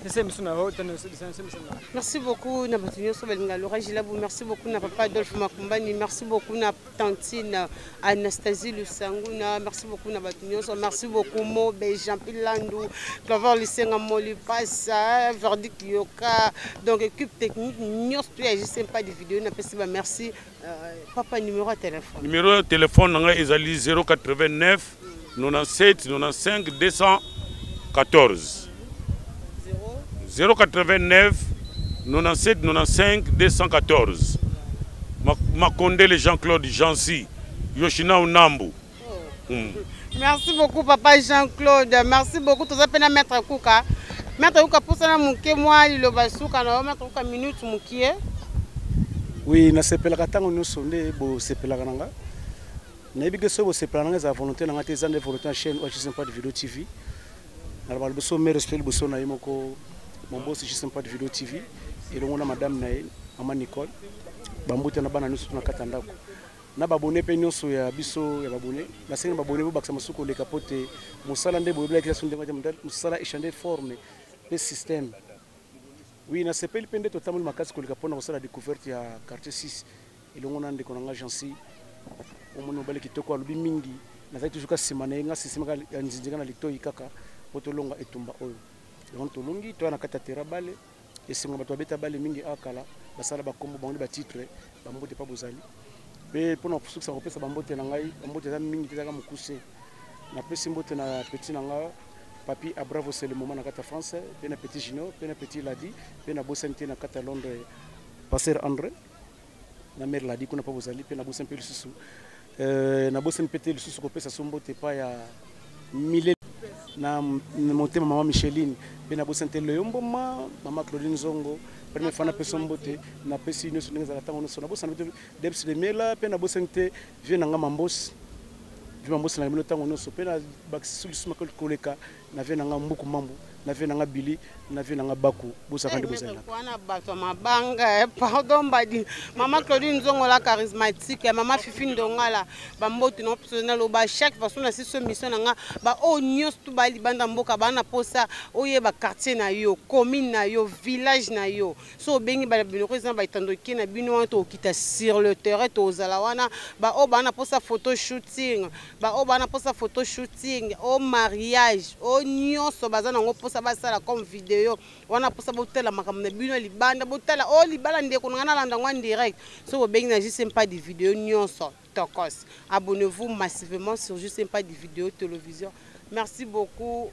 [SPEAKER 4] Merci beaucoup Nabatunyo Sobelinga Laura Gilabou, merci beaucoup na papa Adolphe Makumbani, merci beaucoup na tantine Anastasie Lusanguna, merci beaucoup Nabatunyo, merci beaucoup Mobe Jean-Pierre Landou, Claver Lisenga Molipasa, Verdict Yoka, donc équipe technique, nyos tu as juste pas de vidéo na pesi ba merci papa numéro de téléphone.
[SPEAKER 5] Numéro de téléphone nanga ezali zéro quatre-vingt-neuf quatre-vingt-sept quatre-vingt-quinze deux cent quatorze. zéro quatre-vingt-neuf quatre-vingt-sept quatre-vingt-quinze deux cent quatorze. Makonde le Jean-Claude Jancy, Yoshina Unambu.
[SPEAKER 4] Oh. Mm. Merci beaucoup papa Jean-Claude. Merci beaucoup tous appena maître Kouka. Maître Kouka pour ça muke moi le basuka na maître Kouka minute mukie.
[SPEAKER 13] Oui, na sepelaka tango no sonde bo sepelaka nanga. Na yebike so bo sepelaka nanga za volonté nanga te za ne volonté chaîne ou je pas de vidéo T V. Na ba bo so me respect bo so na yimoko. Mon boss je sais pas de vidéo T V et donc on a madame nae maman Nicole bambote na bana nusu na katandako na babone pe nyonso ya biso ya babone na senga babone bo baksa masuko le capote musala nde bo bila sonde ngata mudal musala échanger forme le système. Oui na sepeli pende totalement makasi ko le capona ko sala découverte ya quartier six et donc on a ndeko na agency o mono bale kitoko alubi mingi na za toujours ka simana nga système ka nzinzinga na lito ikaka potolonga etumba oyo. Donc tolongi to na kata terabale esinga bato beta bale mingi akala basala ba kombo bango ba titre bambote pa bozali be pona suksa kopesa bambote na ngai bambote za mingi tezaka mukuse na pesi mbote na petit na nga papi a bravo c'est le moment na kata France pe na petit Gino pe na petit Ladi pe na bosente na kata Londres passer André na mère Ladi kuna pa bozali pe na bosen pe lususu euh na bosen pété lususu kopesa sombote pa ya mille na monté maman Micheline pe na bosente Leombo ma maman Claudine Zongo première fois na pesombote na pesi no so ngeza tango no so na bosante debs de mela pe na bosente vie na ngama mbos vie mbos na mino tango no so pe na bakisi suma koleka na vie na ngama mbuku mambu na vie na ngama bili na vie na ngama baku bosaka de bosala
[SPEAKER 4] kwana bato mabanga pardon badi maman Claudine Zongo la charismatique maman Fifi Ndongala bambote no personnel ba chaque façon na siso mission nga ba o nyos tu bali banda mboka bana posa oye ba quartier na yo commune na yo village na yo so bengi ba bino ko ba itandoki na bino to kita sur le terrain to zala wana ba o bana posa photo shooting ba o bana posa photo shooting o mariage o nyos bazana ngo posa basala comme vidéo wana posa botela makamna bino libanda botela o libala ndeko ngana landa ngwa direct so bengi na juste pas de vidéo nyonso tokos. Abonnez-vous massivement sur juste pas de vidéos télévision. Merci beaucoup.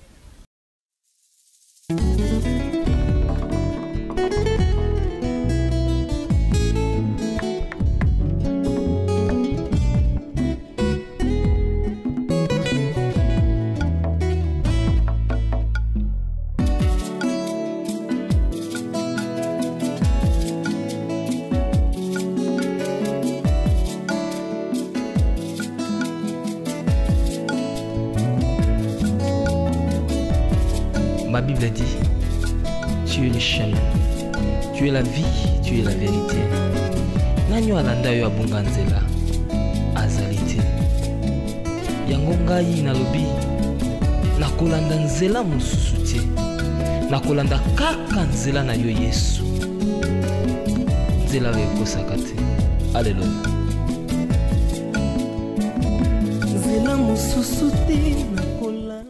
[SPEAKER 14] Ma Bible dit, tu es le chemin, tu es la vie, tu es la vérité. Nanyo alanda yo abunga nzela azalite. Yango ngai nalobi nakolanda nzela mosusu te. Nakolanda kaka nzela na yo Yesu. Nzela we kosaka te. Alléluia.
[SPEAKER 11] Nzela mosusu te.